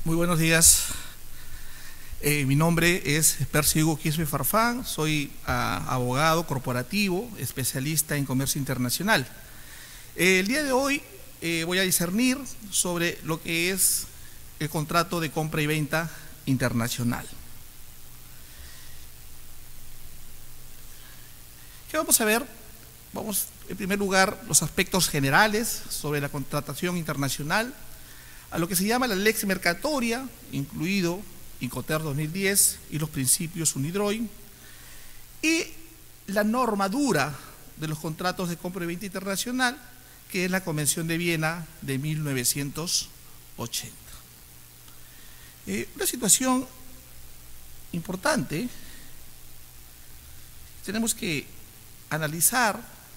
Muy buenos días. Mi nombre es Percio Hugo Quispe Farfán, soy abogado corporativo, especialista en comercio internacional. El día de hoy voy a discernir sobre lo que es el contrato de compra y venta internacional. ¿Qué vamos a ver? Vamos, en primer lugar, los aspectos generales sobre la contratación internacional, a lo que se llama la Lex Mercatoria, incluido Incoterm 2010 y los principios UNIDROIT, y la normadura de los contratos de compra y venta internacional, que es la Convención de Viena de 1980. Una situación importante, tenemos que analizar,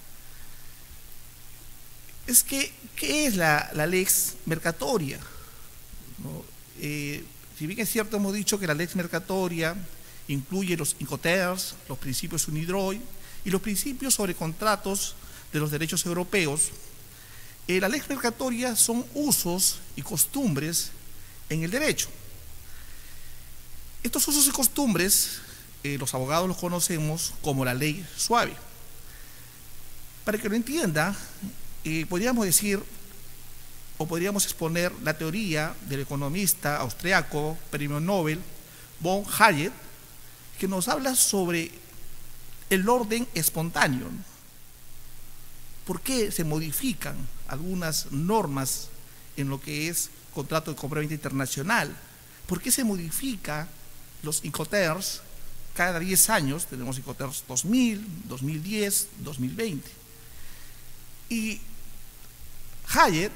es que, ¿qué es la Lex Mercatoria? ¿No? Si bien es cierto, hemos dicho que la Lex Mercatoria incluye los Incoterms, los principios UNIDROIT y los principios sobre contratos de los derechos europeos, la Lex Mercatoria son usos y costumbres en el derecho. Estos usos y costumbres, los abogados los conocemos como la ley suave. Para que lo entienda, podríamos decir o podríamos exponer la teoría del economista austriaco, premio Nobel, von Hayek, que nos habla sobre el orden espontáneo. ¿Por qué se modifican algunas normas en lo que es contrato de compra-venta internacional? ¿Por qué se modifica los Incoterms cada 10 años? Tenemos Incoterms 2000, 2010, 2020. Y Hayek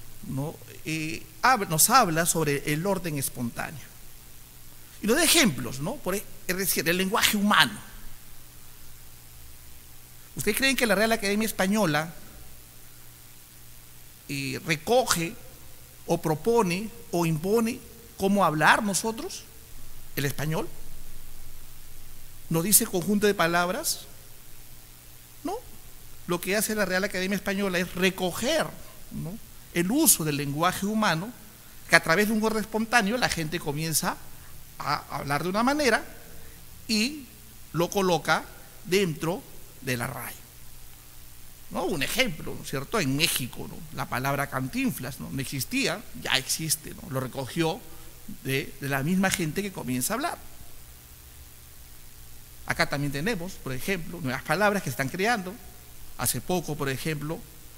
nos habla sobre el orden espontáneo. Y nos da ejemplos, ¿no? Es decir, el lenguaje humano. ¿Ustedes creen que la Real Academia Española recoge o propone o impone cómo hablar nosotros, el español? ¿Nos dice conjunto de palabras? No. Lo que hace la Real Academia Española es recoger, ¿no?, el uso del lenguaje humano, que a través de un orden espontáneo la gente comienza a hablar de una manera y lo coloca dentro de la RAE. ¿No? Un ejemplo, ¿no es cierto? En México, ¿no?, la palabra cantinflas no existía, ya existe, ¿no? Lo recogió de la misma gente que comienza a hablar. Acá también tenemos, por ejemplo, nuevas palabras que se están creando. Hace poco, por ejemplo,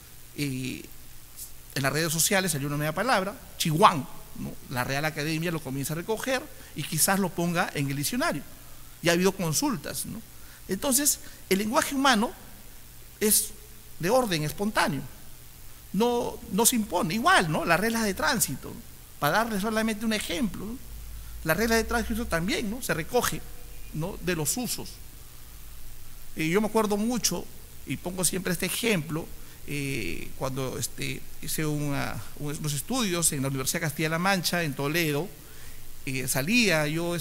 en las redes sociales salió una nueva palabra, chihuán, ¿no? La Real Academia lo comienza a recoger y quizás lo ponga en el diccionario. Ya ha habido consultas, ¿no? Entonces, el lenguaje humano es de orden espontáneo, no se impone. Igual, ¿no?, las reglas de tránsito, para darle solamente un ejemplo, ¿no? La regla de tránsito también, ¿no?, se recoge, ¿no?, de los usos. Yo me acuerdo mucho, y pongo siempre este ejemplo, cuando hice unos estudios en la Universidad de Castilla-La Mancha, en Toledo, salía yo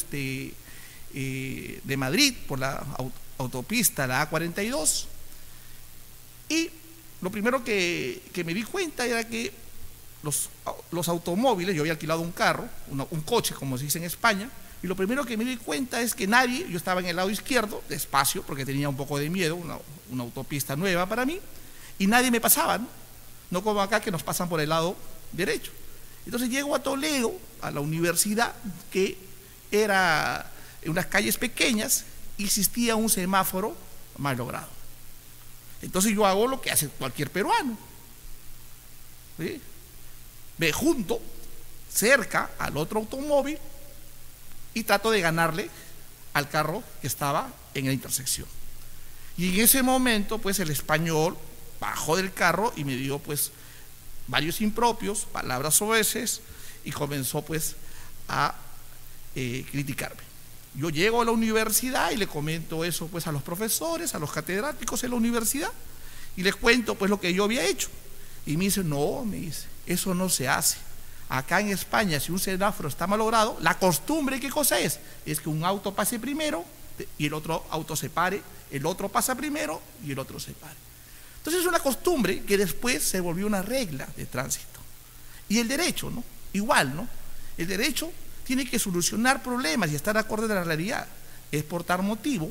de Madrid por la autopista, la A42, y lo primero que me di cuenta era que los automóviles, yo había alquilado un carro, un coche, como se dice en España, y lo primero que me di cuenta es que nadie, yo estaba en el lado izquierdo, despacio, porque tenía un poco de miedo, una autopista nueva para mí, y nadie me pasaba, ¿no? No como acá que nos pasan por el lado derecho. Entonces llego a Toledo, a la universidad, que era en unas calles pequeñas, y existía un semáforo mal logrado. Entonces yo hago lo que hace cualquier peruano, ¿sí? Me junto cerca al otro automóvil y trato de ganarle al carro que estaba en la intersección. Y en ese momento, pues, el español bajó del carro y me dio, pues, varios impropios, palabras soeces, y comenzó, pues, a criticarme. Yo llego a la universidad y le comento eso, pues, a los profesores, a los catedráticos en la universidad, y les cuento, pues, lo que yo había hecho. Y me dice, no, me dice, eso no se hace. Acá en España, si un semáforo está malogrado, la costumbre, ¿qué cosa es? Es que un auto pase primero y el otro auto se pare, el otro pasa primero y el otro se pare. Entonces es una costumbre que después se volvió una regla de tránsito. Y el derecho, ¿no? Igual, ¿no? El derecho tiene que solucionar problemas y estar acorde a la realidad. Es por tal motivo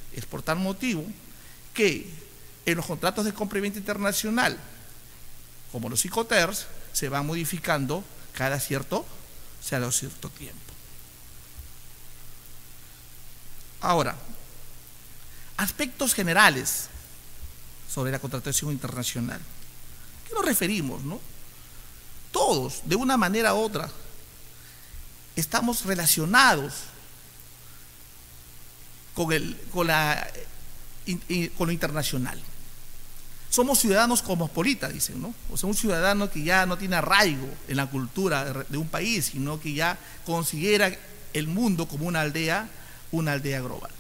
que en los contratos de compra y venta internacional, como los Incoterms, se van modificando cada cierto tiempo. Ahora, aspectos generales sobre la contratación internacional. ¿Qué nos referimos, no? Todos, de una manera u otra, estamos relacionados con lo internacional. Somos ciudadanos cosmopolitas, dicen, ¿no? O sea, un ciudadano que ya no tiene arraigo en la cultura de un país, sino que ya considera el mundo como una aldea global.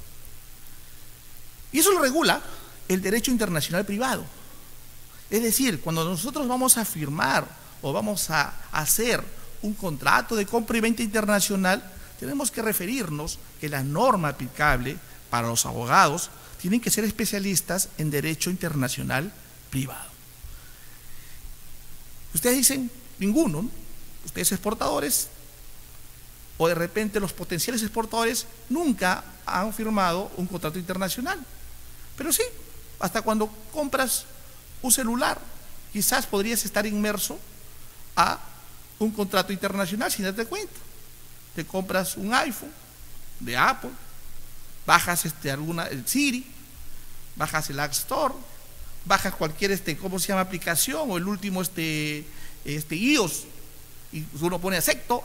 Y eso lo regula el derecho internacional privado. Es decir, cuando nosotros vamos a firmar o vamos a hacer un contrato de compra y venta internacional, tenemos que referirnos que la norma aplicable para los abogados tienen que ser especialistas en derecho internacional privado. Ustedes dicen, ninguno, ¿no? Ustedes exportadores, o de repente los potenciales exportadores nunca han firmado un contrato internacional. Pero sí, hasta cuando compras un celular, quizás podrías estar inmerso a un contrato internacional sin darte cuenta. Te compras un iPhone de Apple, bajas el Siri, bajas el App Store, bajas cualquier ¿cómo se llama? Aplicación, o el último iOS, y uno pone acepto.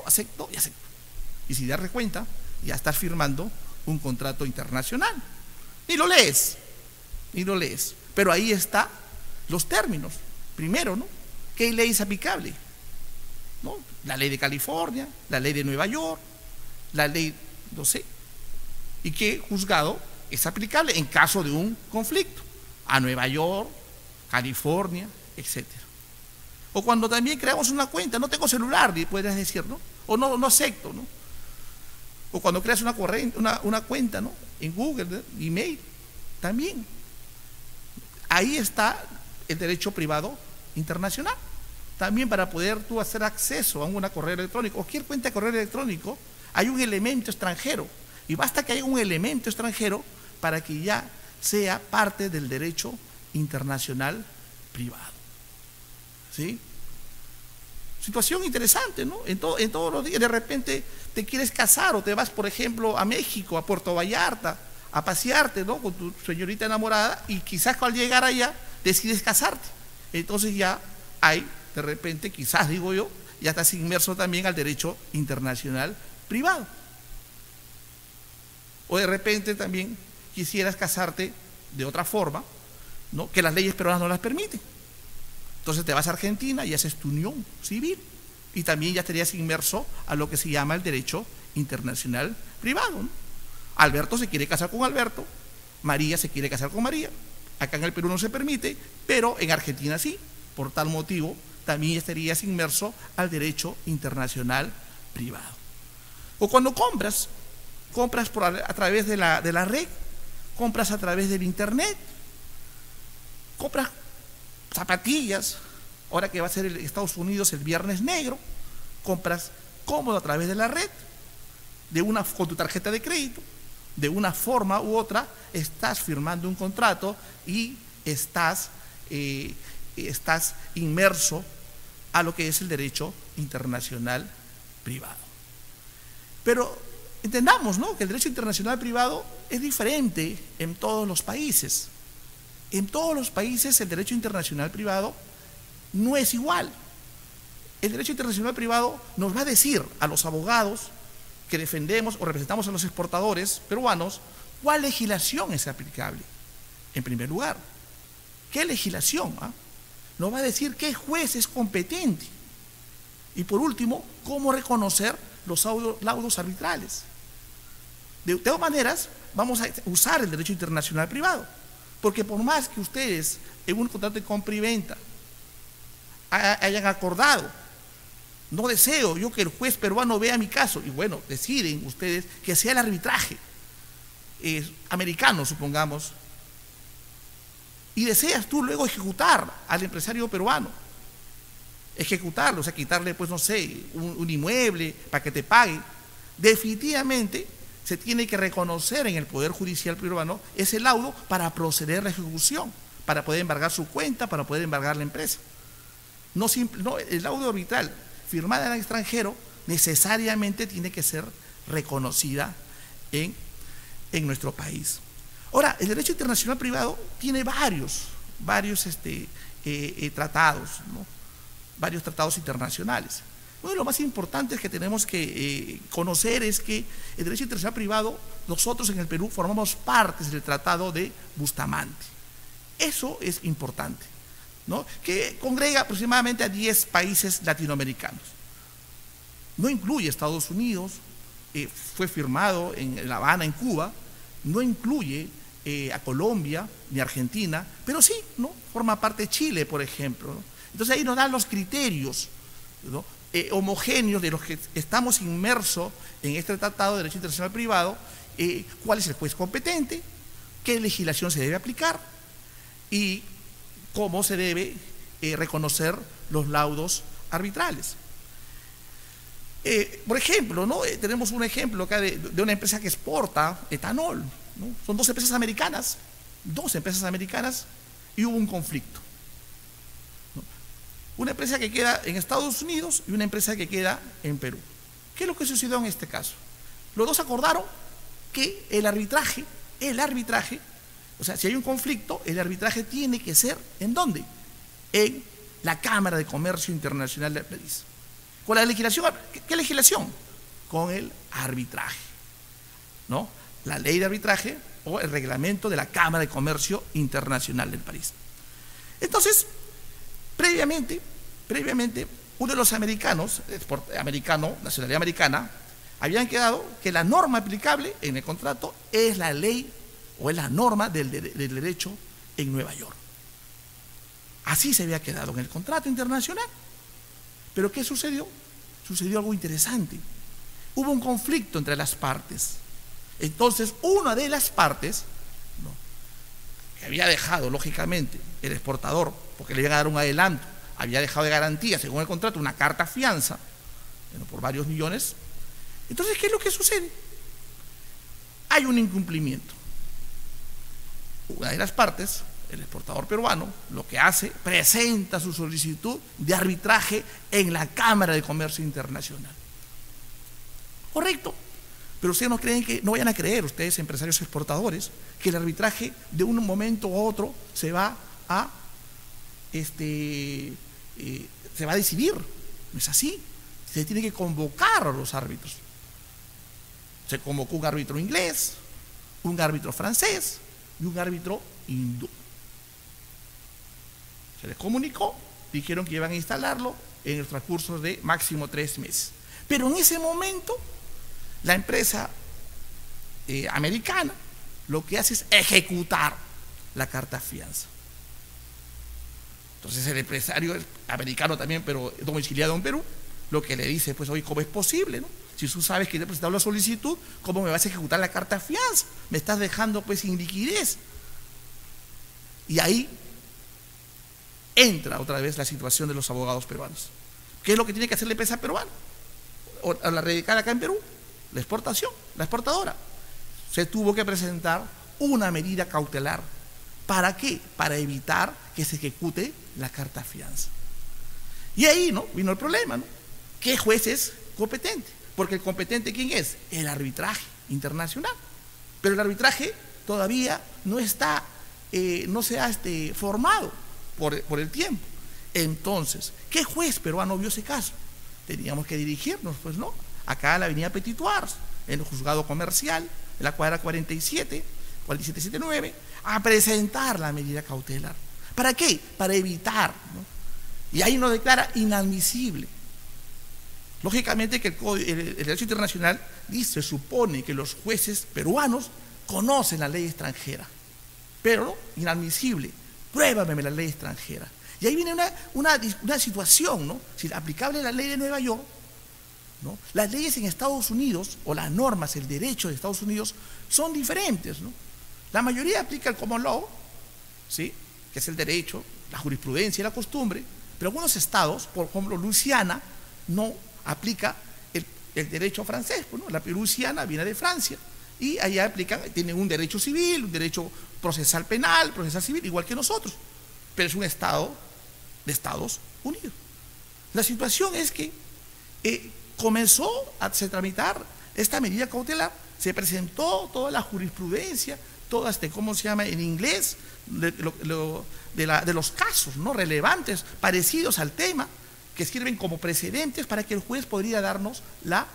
Y si te das cuenta, ya estás firmando un contrato internacional. Ni lo lees. Pero ahí están los términos. Primero, ¿no? ¿Qué ley es aplicable? ¿No? La ley de California, la ley de Nueva York, la ley, no sé, y qué juzgado es aplicable en caso de un conflicto, a Nueva York, California, etc. O cuando también creamos una cuenta, no tengo celular, puedes decir, ¿no? O no acepto, ¿no? O cuando creas una cuenta, ¿no? En Google, ¿no? Email, también. Ahí está el derecho privado internacional. También para poder tú hacer acceso a una correo electrónico, o cualquier cuenta de correo electrónico, hay un elemento extranjero. Y basta que haya un elemento extranjero para que ya sea parte del derecho internacional privado. ¿Sí? Situación interesante, ¿no? En todos los días, de repente te quieres casar o te vas, por ejemplo, a México, a Puerto Vallarta, a pasearte, ¿no? Con tu señorita enamorada, y quizás al llegar allá decides casarte. Entonces ya hay, de repente, quizás digo yo, ya estás inmerso también al derecho internacional privado. O de repente también quisieras casarte de otra forma, ¿no? Que las leyes peruanas no las permiten. Entonces te vas a Argentina y haces tu unión civil, y también ya estarías inmerso a lo que se llama el derecho internacional privado, ¿no? Alberto se quiere casar con Alberto, María se quiere casar con María. Acá en el Perú no se permite, pero en Argentina sí. Por tal motivo también estarías inmerso al derecho internacional privado. O cuando compras a través de la red, compras a través del internet, compras zapatillas, ahora que va a ser Estados Unidos el Viernes Negro, compras cómodo a través de la red, con tu tarjeta de crédito, de una forma u otra, estás firmando un contrato y estás inmerso a lo que es el derecho internacional privado. Pero entendamos, ¿no?, que el derecho internacional privado es diferente en todos los países. En todos los países el derecho internacional privado no es igual. El derecho internacional privado nos va a decir a los abogados que defendemos o representamos a los exportadores peruanos cuál legislación es aplicable. En primer lugar, ¿qué legislación? Nos va a decir qué juez es competente. Y por último, cómo reconocer los laudos arbitrales. De todas maneras, vamos a usar el derecho internacional privado, porque por más que ustedes en un contrato de compra y venta hayan acordado, no deseo yo que el juez peruano vea mi caso, y bueno, deciden ustedes que sea el arbitraje americano, supongamos, y deseas tú luego ejecutar al empresario peruano, ejecutarlo, o sea, quitarle, pues no sé, un inmueble para que te pague. Definitivamente se tiene que reconocer en el Poder Judicial peruano ese laudo para proceder a la ejecución, para poder embargar su cuenta, para poder embargar la empresa. No, el laudo arbitral firmado en el extranjero necesariamente tiene que ser reconocida en nuestro país. Ahora, el derecho internacional privado tiene varios tratados, ¿no? Varios tratados internacionales. Uno de los más importantes que tenemos que conocer es que el derecho internacional privado, nosotros en el Perú formamos parte del Tratado de Bustamante. Eso es importante, ¿no? Que congrega aproximadamente a 10 países latinoamericanos. No incluye Estados Unidos, fue firmado en La Habana, en Cuba, no incluye a Colombia ni Argentina, pero sí, ¿no? Forma parte de Chile, por ejemplo, ¿no? Entonces ahí nos dan los criterios, ¿no? Homogéneos de los que estamos inmersos en este Tratado de Derecho Internacional Privado, cuál es el juez competente, qué legislación se debe aplicar y cómo se debe reconocer los laudos arbitrales. Por ejemplo, ¿no? Tenemos un ejemplo acá de una empresa que exporta etanol, ¿no? Son dos empresas americanas y hubo un conflicto, ¿no? Una empresa que queda en Estados Unidos y una empresa que queda en Perú. ¿Qué es lo que sucedió en este caso? Los dos acordaron que el arbitraje, o sea, si hay un conflicto, el arbitraje tiene que ser, ¿en dónde? En la Cámara de Comercio Internacional de París. Con la legislación, ¿qué legislación? Con el arbitraje, ¿no? La ley de arbitraje o el reglamento de la Cámara de Comercio Internacional del París. Entonces, previamente, uno de los americanos, nacionalidad americana, habían quedado que la norma aplicable en el contrato es la ley o es la norma del derecho en Nueva York. Así se había quedado en el contrato internacional. Pero ¿qué sucedió? Sucedió algo interesante. Hubo un conflicto entre las partes. Entonces, una de las partes, ¿no?, que había dejado, lógicamente, el exportador, porque le iban a dar un adelanto, había dejado de garantía, según el contrato, una carta fianza, bueno, por varios millones. Entonces, ¿qué es lo que sucede? Hay un incumplimiento. Una de las partes, el exportador peruano, lo que hace, presenta su solicitud de arbitraje en la Cámara de Comercio Internacional. Correcto. Pero ustedes no vayan a creer, ustedes empresarios exportadores, que el arbitraje de un momento a otro se va a decidir. No es así. Se tiene que convocar a los árbitros. Se convocó un árbitro inglés, un árbitro francés y un árbitro hindú. Se les comunicó, dijeron que iban a instalarlo en el transcurso de máximo 3 meses. Pero en ese momento, la empresa americana lo que hace es ejecutar la carta fianza. Entonces el empresario americano también, pero domiciliado en Perú, lo que le dice, pues, oye, ¿cómo es posible, no? Si tú sabes que te he presentado la solicitud, ¿cómo me vas a ejecutar la carta fianza? Me estás dejando, pues, sin liquidez. Y ahí entra otra vez la situación de los abogados peruanos. ¿Qué es lo que tiene que hacer la empresa peruana? O la radicada acá en Perú, la exportadora. Se tuvo que presentar una medida cautelar. ¿Para qué? Para evitar que se ejecute la carta fianza. Y ahí, ¿no?, vino el problema, ¿no? ¿Qué juez es competente? Porque el competente, ¿quién es? El arbitraje internacional. Pero el arbitraje todavía no está, no se ha formado por el tiempo. Entonces, ¿qué juez peruano vio ese caso? Teníamos que dirigirnos, pues, ¿no?, acá a la avenida Petit Thouars, en el juzgado comercial, en la cuadra 4779, a presentar la medida cautelar. ¿Para qué? Para evitar, ¿no? Y ahí nos declara inadmisible. Lógicamente que el derecho internacional dice, supone que los jueces peruanos conocen la ley extranjera, pero no, inadmisible, pruébame la ley extranjera. Y ahí viene una situación, ¿no? Si aplicable la ley de Nueva York, ¿no? Las leyes en Estados Unidos, o las normas, el derecho de Estados Unidos, son diferentes, ¿no? La mayoría aplica el common law, ¿sí?, que es el derecho, la jurisprudencia y la costumbre, Pero algunos estados, por ejemplo Luisiana, no aplica el derecho francés, pues, ¿no? La Luisiana viene de Francia y allá aplican, tienen un derecho civil, un derecho procesal penal, procesal civil, igual que nosotros, pero es un estado de Estados Unidos. La situación es que comenzó a tramitar esta medida cautelar, se presentó toda la jurisprudencia, toda ¿cómo se llama en inglés? De los casos, ¿no?, relevantes, parecidos al tema, que sirven como precedentes para que el juez podría darnos la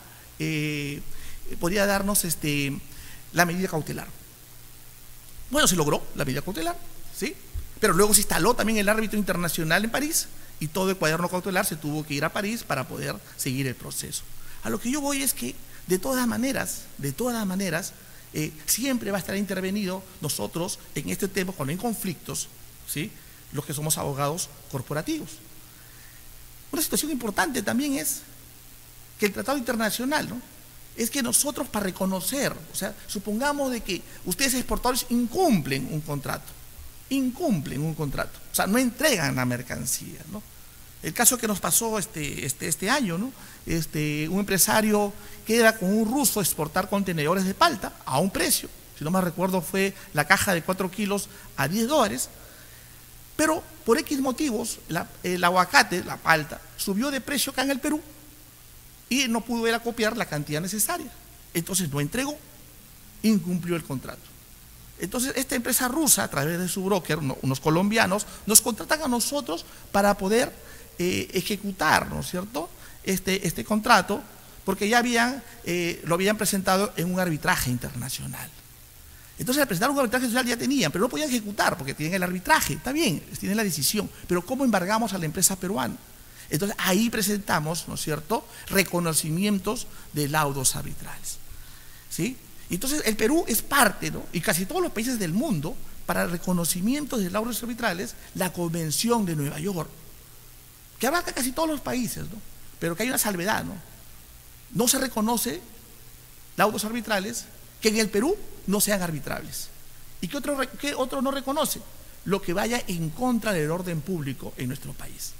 medida cautelar. Bueno, se logró la medida cautelar, ¿sí? Pero luego se instaló también el árbitro internacional en París y todo el cuaderno cautelar se tuvo que ir a París para poder seguir el proceso. A lo que yo voy es que, de todas maneras, siempre va a estar intervenido nosotros en este tema cuando hay conflictos, ¿sí?, los que somos abogados corporativos. Una situación importante también es que el tratado internacional, ¿no?, es que nosotros para reconocer, o sea, supongamos de que ustedes exportadores incumplen un contrato, o sea, no entregan la mercancía, ¿no? El caso que nos pasó este año, ¿no? Un empresario queda con un ruso a exportar contenedores de palta a un precio, si no me recuerdo fue la caja de 4 kilos a $10, pero por X motivos el aguacate, la palta, subió de precio acá en el Perú y no pudo ir a copiar la cantidad necesaria. Entonces no entregó, incumplió el contrato. Entonces esta empresa rusa, a través de su broker, unos colombianos, nos contratan a nosotros para poder ejecutar, ¿no es cierto?, este contrato, porque ya lo habían presentado en un arbitraje internacional. Entonces al presentar un arbitraje internacional ya tenían, pero no podían ejecutar porque tienen el arbitraje, está bien, tienen la decisión, pero ¿cómo embargamos a la empresa peruana? Entonces ahí presentamos, ¿no es cierto?, reconocimientos de laudos arbitrales, ¿sí? Entonces el Perú es parte, ¿no?, y casi todos los países del mundo, para reconocimientos de laudos arbitrales, la Convención de Nueva York, que abarca casi todos los países, ¿no?, pero que hay una salvedad, ¿no? No se reconoce laudos arbitrales que en el Perú no sean arbitrables. ¿Y qué otro no reconoce? Lo que vaya en contra del orden público en nuestro país.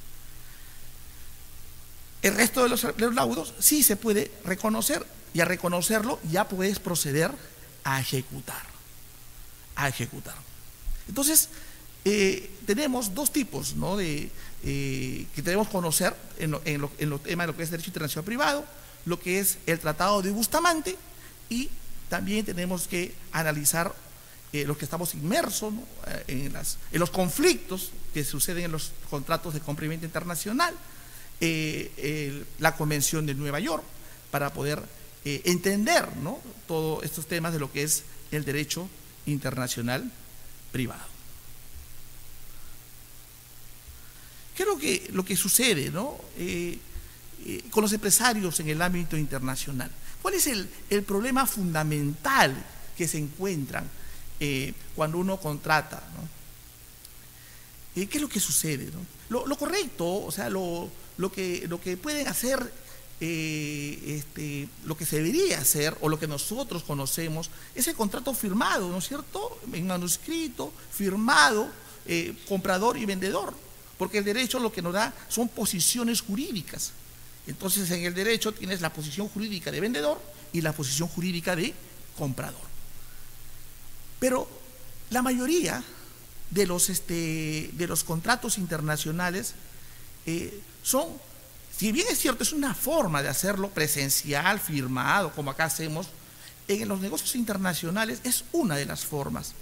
El resto de los laudos sí se puede reconocer, y a reconocerlo ya puedes proceder a ejecutar. Entonces, tenemos dos tipos, ¿no?, que debemos conocer en los temas de lo que es derecho internacional privado, lo que es el Tratado de Bustamante, y también tenemos que analizar los que estamos inmersos, ¿no?, en los conflictos que suceden en los contratos de compra y venta internacional, la Convención de Nueva York, para poder entender, ¿no?, todos estos temas de lo que es el derecho internacional privado. ¿Qué es lo que sucede, ¿no?, con los empresarios en el ámbito internacional? ¿Cuál es el problema fundamental que se encuentran cuando uno contrata, ¿no? ¿Qué es lo que sucede, ¿no? Lo correcto, o sea, lo que pueden hacer, lo que se debería hacer, o lo que nosotros conocemos, es el contrato firmado, ¿no es cierto?, en manuscrito, firmado, comprador y vendedor, porque el derecho lo que nos da son posiciones jurídicas. Entonces en el derecho tienes la posición jurídica de vendedor y la posición jurídica de comprador. Pero la mayoría de los contratos internacionales si bien es cierto, es una forma de hacerlo presencial, firmado, como acá hacemos, en los negocios internacionales es una de las formas.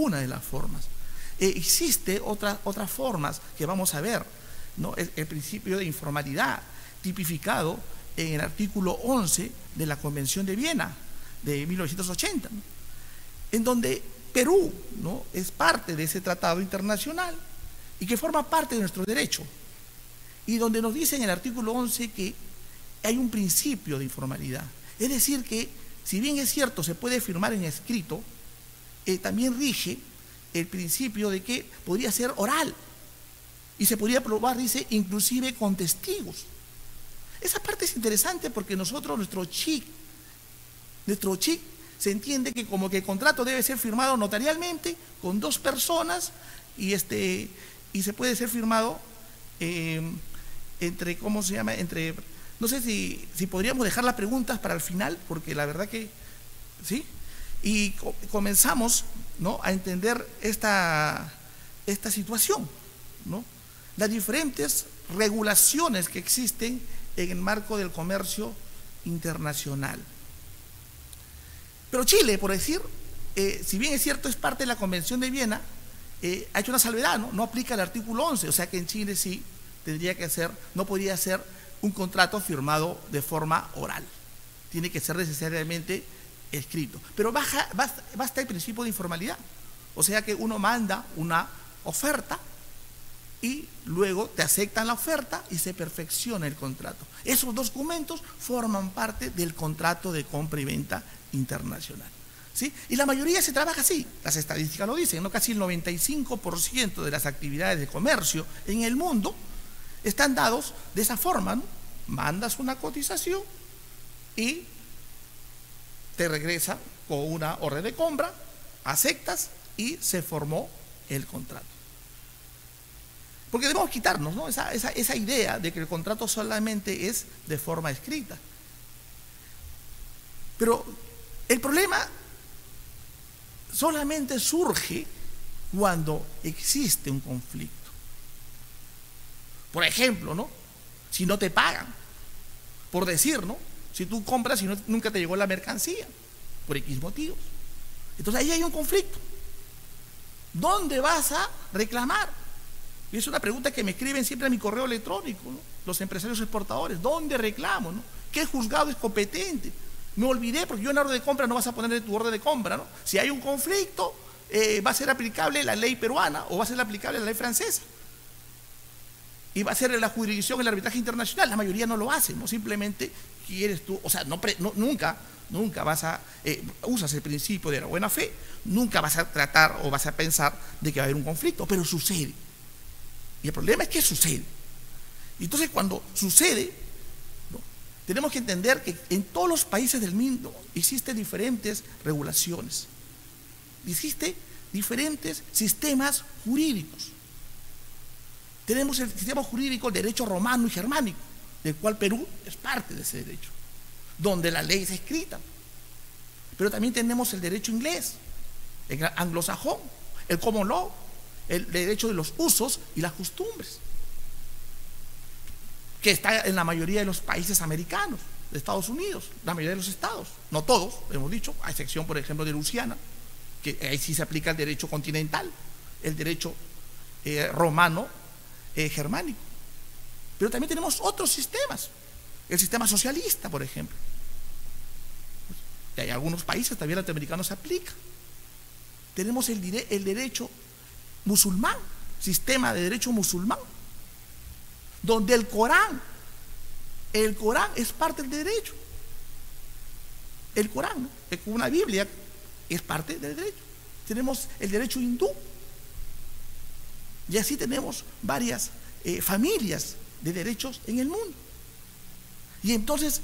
Existe otras formas que vamos a ver, ¿no? El principio de informalidad, tipificado en el artículo 11 de la Convención de Viena de 1980, ¿no?, en donde Perú, ¿no?, es parte de ese tratado internacional y que forma parte de nuestro derecho, y donde nos dice en el artículo 11 que hay un principio de informalidad. Es decir que, si bien es cierto, se puede firmar en escrito, también rige el principio de que podría ser oral y se podría probar, dice, inclusive con testigos. Esa parte es interesante porque nuestro chic se entiende que como que el contrato debe ser firmado notarialmente con dos personas y se puede ser firmado eh, entre, ¿cómo se llama? Entre, no sé si podríamos dejar las preguntas para el final, porque la verdad que, ¿sí? Y comenzamos, ¿no?, a entender esta situación, ¿no? Las diferentes regulaciones que existen en el marco del comercio internacional. Pero Chile, por decir, si bien es cierto, es parte de la Convención de Viena, ha hecho una salvedad, ¿no? No aplica el artículo 11, o sea que en Chile sí tendría que ser, no podría ser un contrato firmado de forma oral, tiene que ser necesariamente escrito. Pero basta el principio de informalidad, o sea que uno manda una oferta y luego te aceptan la oferta y se perfecciona el contrato. Esos documentos forman parte del contrato de compra y venta internacional, ¿sí? Y la mayoría se trabaja así, las estadísticas lo dicen, ¿no? Casi el 95% de las actividades de comercio en el mundo están dados de esa forma, ¿no? Mandas una cotización y te regresa con una orden de compra, aceptas y se formó el contrato. Porque debemos quitarnos, ¿no?, esa idea de que el contrato solamente es de forma escrita. Pero el problema solamente surge cuando existe un conflicto. Por ejemplo, ¿no?, si no te pagan, por decir, ¿no?, si tú compras y nunca te llegó la mercancía, por X motivos. Entonces ahí hay un conflicto. ¿Dónde vas a reclamar? Y es una pregunta que me escriben siempre a mi correo electrónico, ¿no?, los empresarios exportadores. ¿Dónde reclamo, no? ¿Qué juzgado es competente? Me olvidé, porque yo en la orden de compra no vas a poner tu orden de compra, ¿no? Si hay un conflicto, va a ser aplicable la ley peruana o va a ser aplicable la ley francesa. Y va a ser la jurisdicción, el arbitraje internacional. La mayoría no lo hace, ¿no? Simplemente quieres tú, o sea, nunca vas a, usas el principio de la buena fe, nunca vas a tratar o vas a pensar de que va a haber un conflicto, pero sucede. Y el problema es que sucede. Y entonces cuando sucede, ¿no?, tenemos que entender que en todos los países del mundo existen diferentes regulaciones, existen diferentes sistemas jurídicos. Tenemos el sistema jurídico, el derecho romano y germánico, del cual Perú es parte de ese derecho, donde la ley es escrita. Pero también tenemos el derecho inglés, el anglosajón, el common law, el derecho de los usos y las costumbres, que está en la mayoría de los países americanos, de Estados Unidos, la mayoría de los estados, no todos, hemos dicho, a excepción, por ejemplo, de Luisiana, que ahí sí se aplica el derecho continental, el derecho romano germánico. Pero también tenemos otros sistemas, el sistema socialista, por ejemplo, que hay algunos países también latinoamericanos se aplica. Tenemos el derecho musulmán, sistema de derecho musulmán, donde el Corán es parte del derecho. El Corán, ¿no?, es como una Biblia, es parte del derecho. Tenemos el derecho hindú, y así tenemos varias familias de derechos en el mundo. Y entonces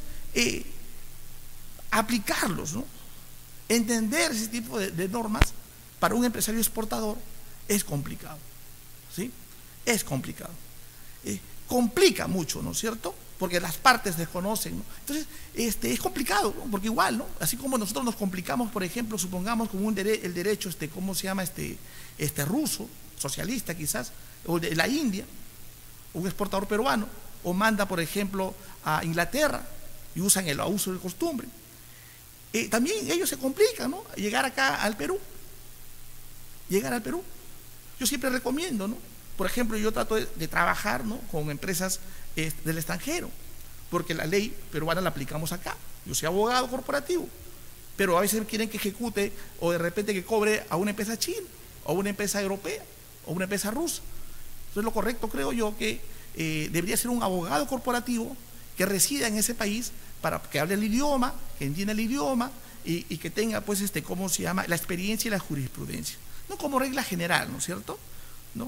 aplicarlos, ¿no?, entender ese tipo de normas para un empresario exportador es complicado, ¿sí? Es complicado. Complica mucho, ¿no es cierto?, porque las partes desconocen, ¿no? Entonces es complicado, ¿no?, porque igual, ¿no?, así como nosotros nos complicamos, por ejemplo, supongamos como el derecho, ¿cómo se llama? Ruso, socialista quizás, o de la India, un exportador peruano, o manda, por ejemplo, a Inglaterra y usan el uso de costumbre. También ellos se complican, ¿no?, llegar acá al Perú. Yo siempre recomiendo, ¿no?, por ejemplo, yo trato de trabajar, ¿no?, con empresas del extranjero, porque la ley peruana la aplicamos acá. Yo soy abogado corporativo, pero a veces quieren que ejecute o de repente que cobre a una empresa china, o a una empresa europea, o a una empresa rusa. Entonces lo correcto, creo yo, que debería ser un abogado corporativo que resida en ese país para que hable el idioma, que entienda el idioma y que tenga, pues, ¿cómo se llama?, la experiencia y la jurisprudencia. No como regla general, ¿no es cierto?, ¿no?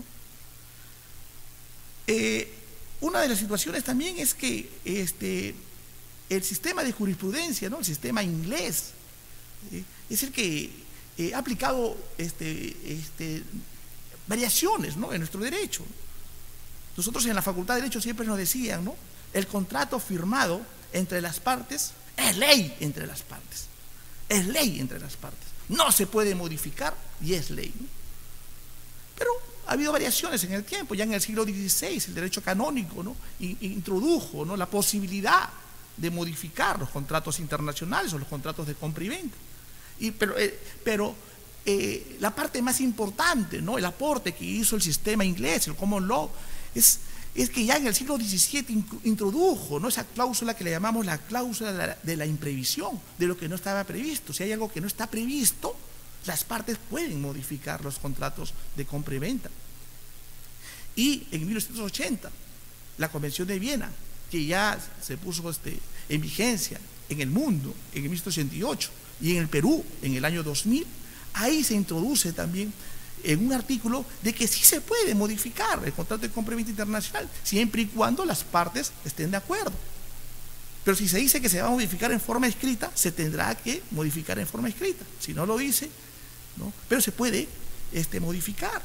Una de las situaciones también es que el sistema de jurisprudencia, ¿no?, el sistema inglés, es el que ha aplicado variaciones, ¿no?, en nuestro derecho. Nosotros en la Facultad de Derecho siempre nos decían, ¿no? El contrato firmado entre las partes es ley entre las partes. Es ley entre las partes. No se puede modificar y es ley, ¿no? Pero ha habido variaciones en el tiempo. Ya en el siglo XVI el derecho canónico, ¿no? introdujo, ¿no? la posibilidad de modificar los contratos internacionales o los contratos de compra y venta. Pero la parte más importante, ¿no? el aporte que hizo el sistema inglés, el common law, es que ya en el siglo XVII introdujo, ¿no? esa cláusula que le llamamos la cláusula de la imprevisión, de lo que no estaba previsto. Si hay algo que no está previsto, las partes pueden modificar los contratos de compra y venta. Y en 1980, la Convención de Viena, que ya se puso en vigencia en el mundo en 1988 y en el Perú en el año 2000, ahí se introduce también en un artículo de que sí se puede modificar el contrato de compra y venta internacional, siempre y cuando las partes estén de acuerdo. Pero si se dice que se va a modificar en forma escrita, se tendrá que modificar en forma escrita. Si no lo dice, ¿no? Pero se puede modificar.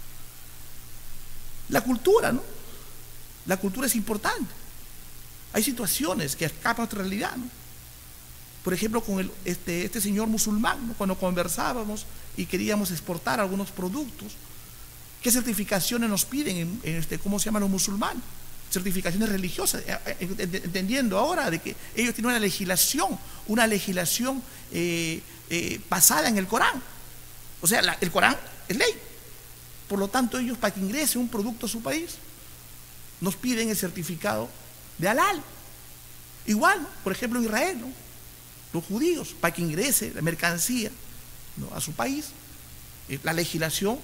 La cultura, ¿no? La cultura es importante. Hay situaciones que escapan a nuestra realidad, ¿no? Por ejemplo, con este señor musulmán, ¿no? Cuando conversábamos y queríamos exportar algunos productos, ¿qué certificaciones nos piden cómo se llaman los musulmanes? Certificaciones religiosas, entendiendo ahora de que ellos tienen una legislación basada en el Corán. O sea, el Corán es ley. Por lo tanto, ellos, para que ingrese un producto a su país, nos piden el certificado de halal. Igual, ¿no? Por ejemplo, en Israel, ¿no? Los judíos, para que ingrese la mercancía, ¿no? a su país, la legislación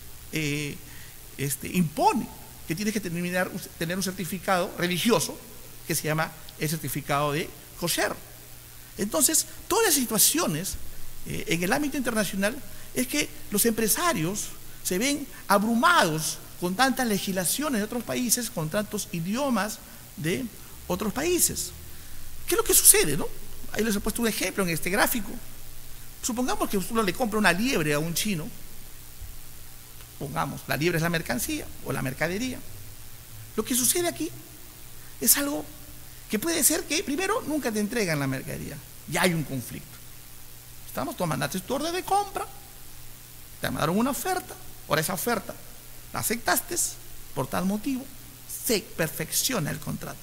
impone que tiene que tener un certificado religioso que se llama el certificado de kosher. Entonces, todas las situaciones en el ámbito internacional es que los empresarios se ven abrumados con tantas legislaciones de otros países, con tantos idiomas de otros países. ¿Qué es lo que sucede, no? Ahí les he puesto un ejemplo en este gráfico. Supongamos que uno le compra una liebre a un chino. Pongamos, la liebre es la mercancía o la mercadería. Lo que sucede aquí es algo que puede ser que primero nunca te entregan la mercadería. Ya hay un conflicto. Tú mandaste tu orden de compra, te mandaron una oferta, por esa oferta la aceptaste, por tal motivo se perfecciona el contrato.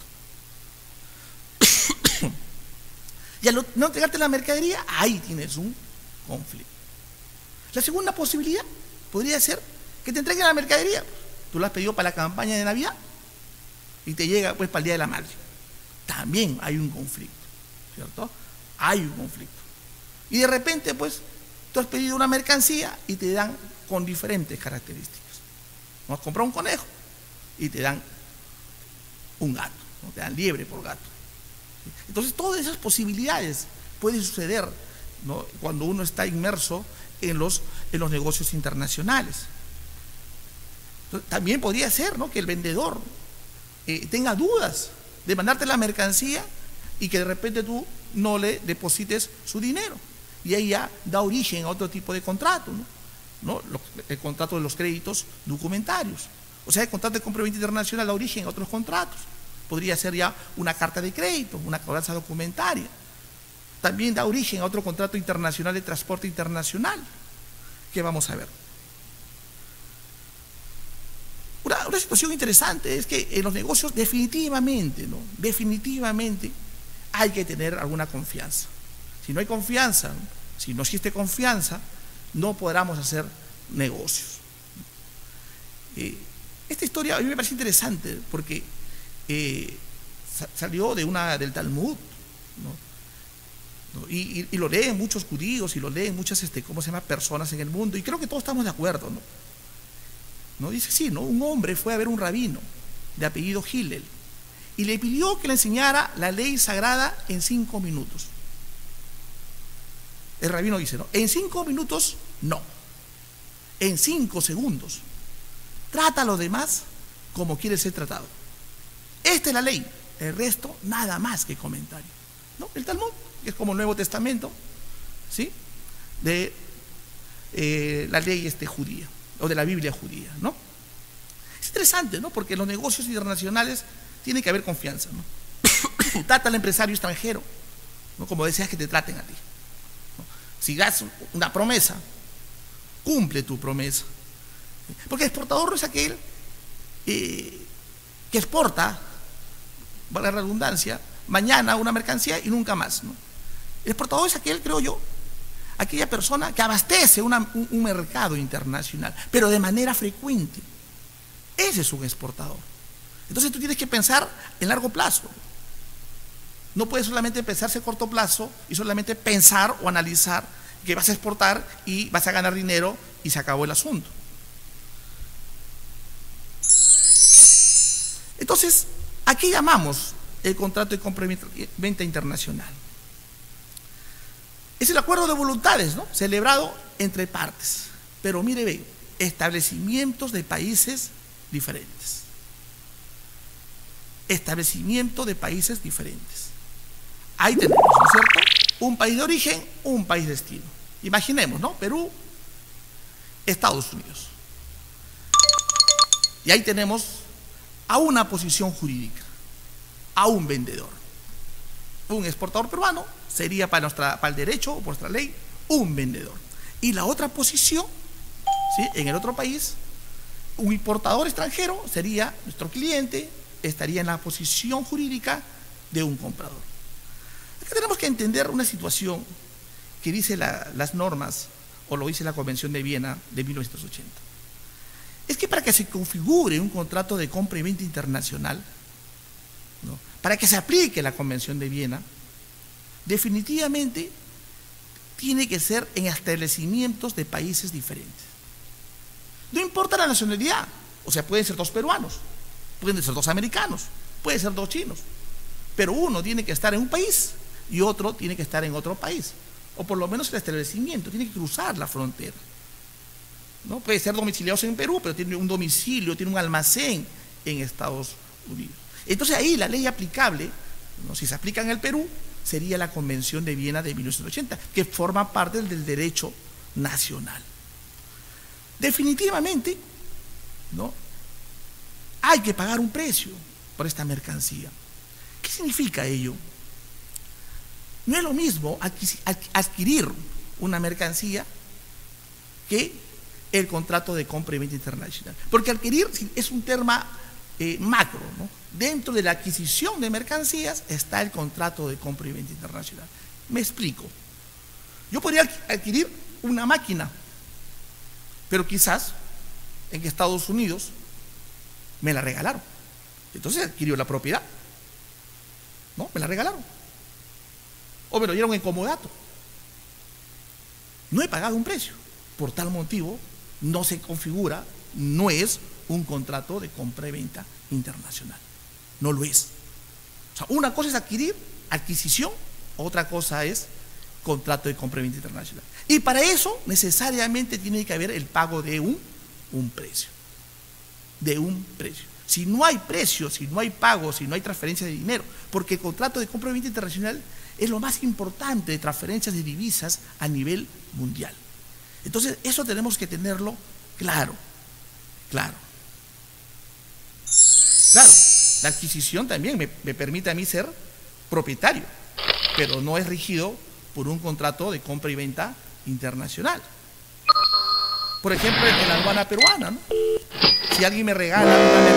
Y al no entregarte la mercadería, ahí tienes un conflicto. La segunda posibilidad podría ser que te entreguen la mercadería. Tú la has pedido para la campaña de Navidad y te llega pues para el Día de la Madre. También hay un conflicto, ¿cierto? Hay un conflicto. Y de repente pues tú has pedido una mercancía y te dan con diferentes características. No has comprado un conejo y te dan un gato, ¿no? Te dan liebre por gato. Entonces todas esas posibilidades pueden suceder, ¿no? cuando uno está inmerso en los negocios internacionales. Entonces, también podría ser, ¿no? que el vendedor tenga dudas de mandarte la mercancía y que de repente tú no le deposites su dinero, y ahí ya da origen a otro tipo de contrato, ¿no? El contrato de los créditos documentarios. O sea, el contrato de compra y venta internacional da origen a otros contratos. Podría ser ya una carta de crédito, una cobranza documentaria. También da origen a otro contrato internacional de transporte internacional, que vamos a ver. Una situación interesante es que en los negocios definitivamente, ¿no? Definitivamente hay que tener alguna confianza. Si no hay confianza, ¿no? Si no existe confianza, no podremos hacer negocios. Esta historia a mí me parece interesante porque salió del Talmud, ¿no? Y lo leen muchos judíos y lo leen muchas personas en el mundo, y creo que todos estamos de acuerdo, ¿no? Dice así, ¿no? Un hombre fue a ver un rabino de apellido Hillel y le pidió que le enseñara la ley sagrada en 5 minutos. El rabino dice, ¿no? En 5 minutos, no. En 5 segundos. Trata a los demás como quiere ser tratado. Esta es la ley. El resto, nada más que comentario, ¿no? El Talmud, que es como el Nuevo Testamento, ¿sí? De la ley judía, o de la Biblia judía, ¿no? Es Interesante, ¿no? Porque en los negocios internacionales tiene que haber confianza, ¿no? Trata al empresario extranjero, ¿no? Como deseas que te traten a ti, ¿no? Si das una promesa, cumple tu promesa. Porque el exportador no es aquel que exporta, valga la redundancia, mañana una mercancía y nunca más, ¿no? El exportador es aquel, creo yo, aquella persona que abastece un mercado internacional, pero de manera frecuente. Ese es un exportador. Entonces tú tienes que pensar en largo plazo. No puedes solamente pensarse a corto plazo y solamente pensar o analizar que vas a exportar y vas a ganar dinero y se acabó el asunto. Entonces, ¿a qué llamamos el contrato de compra y venta internacional? Es el acuerdo de voluntades, ¿no? Celebrado entre partes. Pero mire, ve, establecimientos de países diferentes. Establecimiento de países diferentes. Ahí tenemos, ¿no es cierto? Un país de origen, un país destino. Imaginemos, ¿no? Perú, Estados Unidos. Y ahí tenemos a una posición jurídica, a un vendedor. Un exportador peruano sería para el derecho o por nuestra ley un vendedor. Y la otra posición, ¿sí?, en el otro país, un importador extranjero sería nuestro cliente, estaría en la posición jurídica de un comprador. Acá tenemos que entender una situación que dice las normas, o lo dice la Convención de Viena de 1980. Es que para que se configure un contrato de compra y venta internacional, ¿no?, para que se aplique la Convención de Viena, definitivamente tiene que ser en establecimientos de países diferentes. No importa la nacionalidad, o sea, pueden ser dos peruanos, pueden ser dos americanos, pueden ser dos chinos, pero uno tiene que estar en un país y otro tiene que estar en otro país, o por lo menos el establecimiento tiene que cruzar la frontera, ¿no? Puede ser domiciliado en Perú, pero tiene un domicilio, tiene un almacén en Estados Unidos. Entonces ahí la ley aplicable, ¿no?, si se aplica en el Perú, sería la Convención de Viena de 1980, que forma parte del derecho nacional. Definitivamente, ¿no?, hay que pagar un precio por esta mercancía. ¿Qué significa ello? No es lo mismo adquirir una mercancía que el contrato de compra y venta internacional. Porque adquirir es un tema macro, ¿no? Dentro de la adquisición de mercancías está el contrato de compra y venta internacional. Me explico. Yo podría adquirir una máquina, pero quizás en Estados Unidos me la regalaron. Entonces adquirió la propiedad. No, me la regalaron. O me lo dieron en comodato. No he pagado un precio. Por tal motivo, no se configura, no es un contrato de compra y venta internacional. No lo es. O sea, una cosa es adquisición, otra cosa es contrato de compra y venta internacional. Y para eso necesariamente tiene que haber el pago de un precio. De un precio. Si no hay precio, si no hay pago, si no hay transferencia de dinero, porque el contrato de compra y venta internacional es lo más importante de transferencias de divisas a nivel mundial. Entonces, eso tenemos que tenerlo claro. Claro, la adquisición también me permite a mí ser propietario, pero no es regido por un contrato de compra y venta internacional. Por ejemplo, en la aduana peruana, ¿no? Si alguien me regala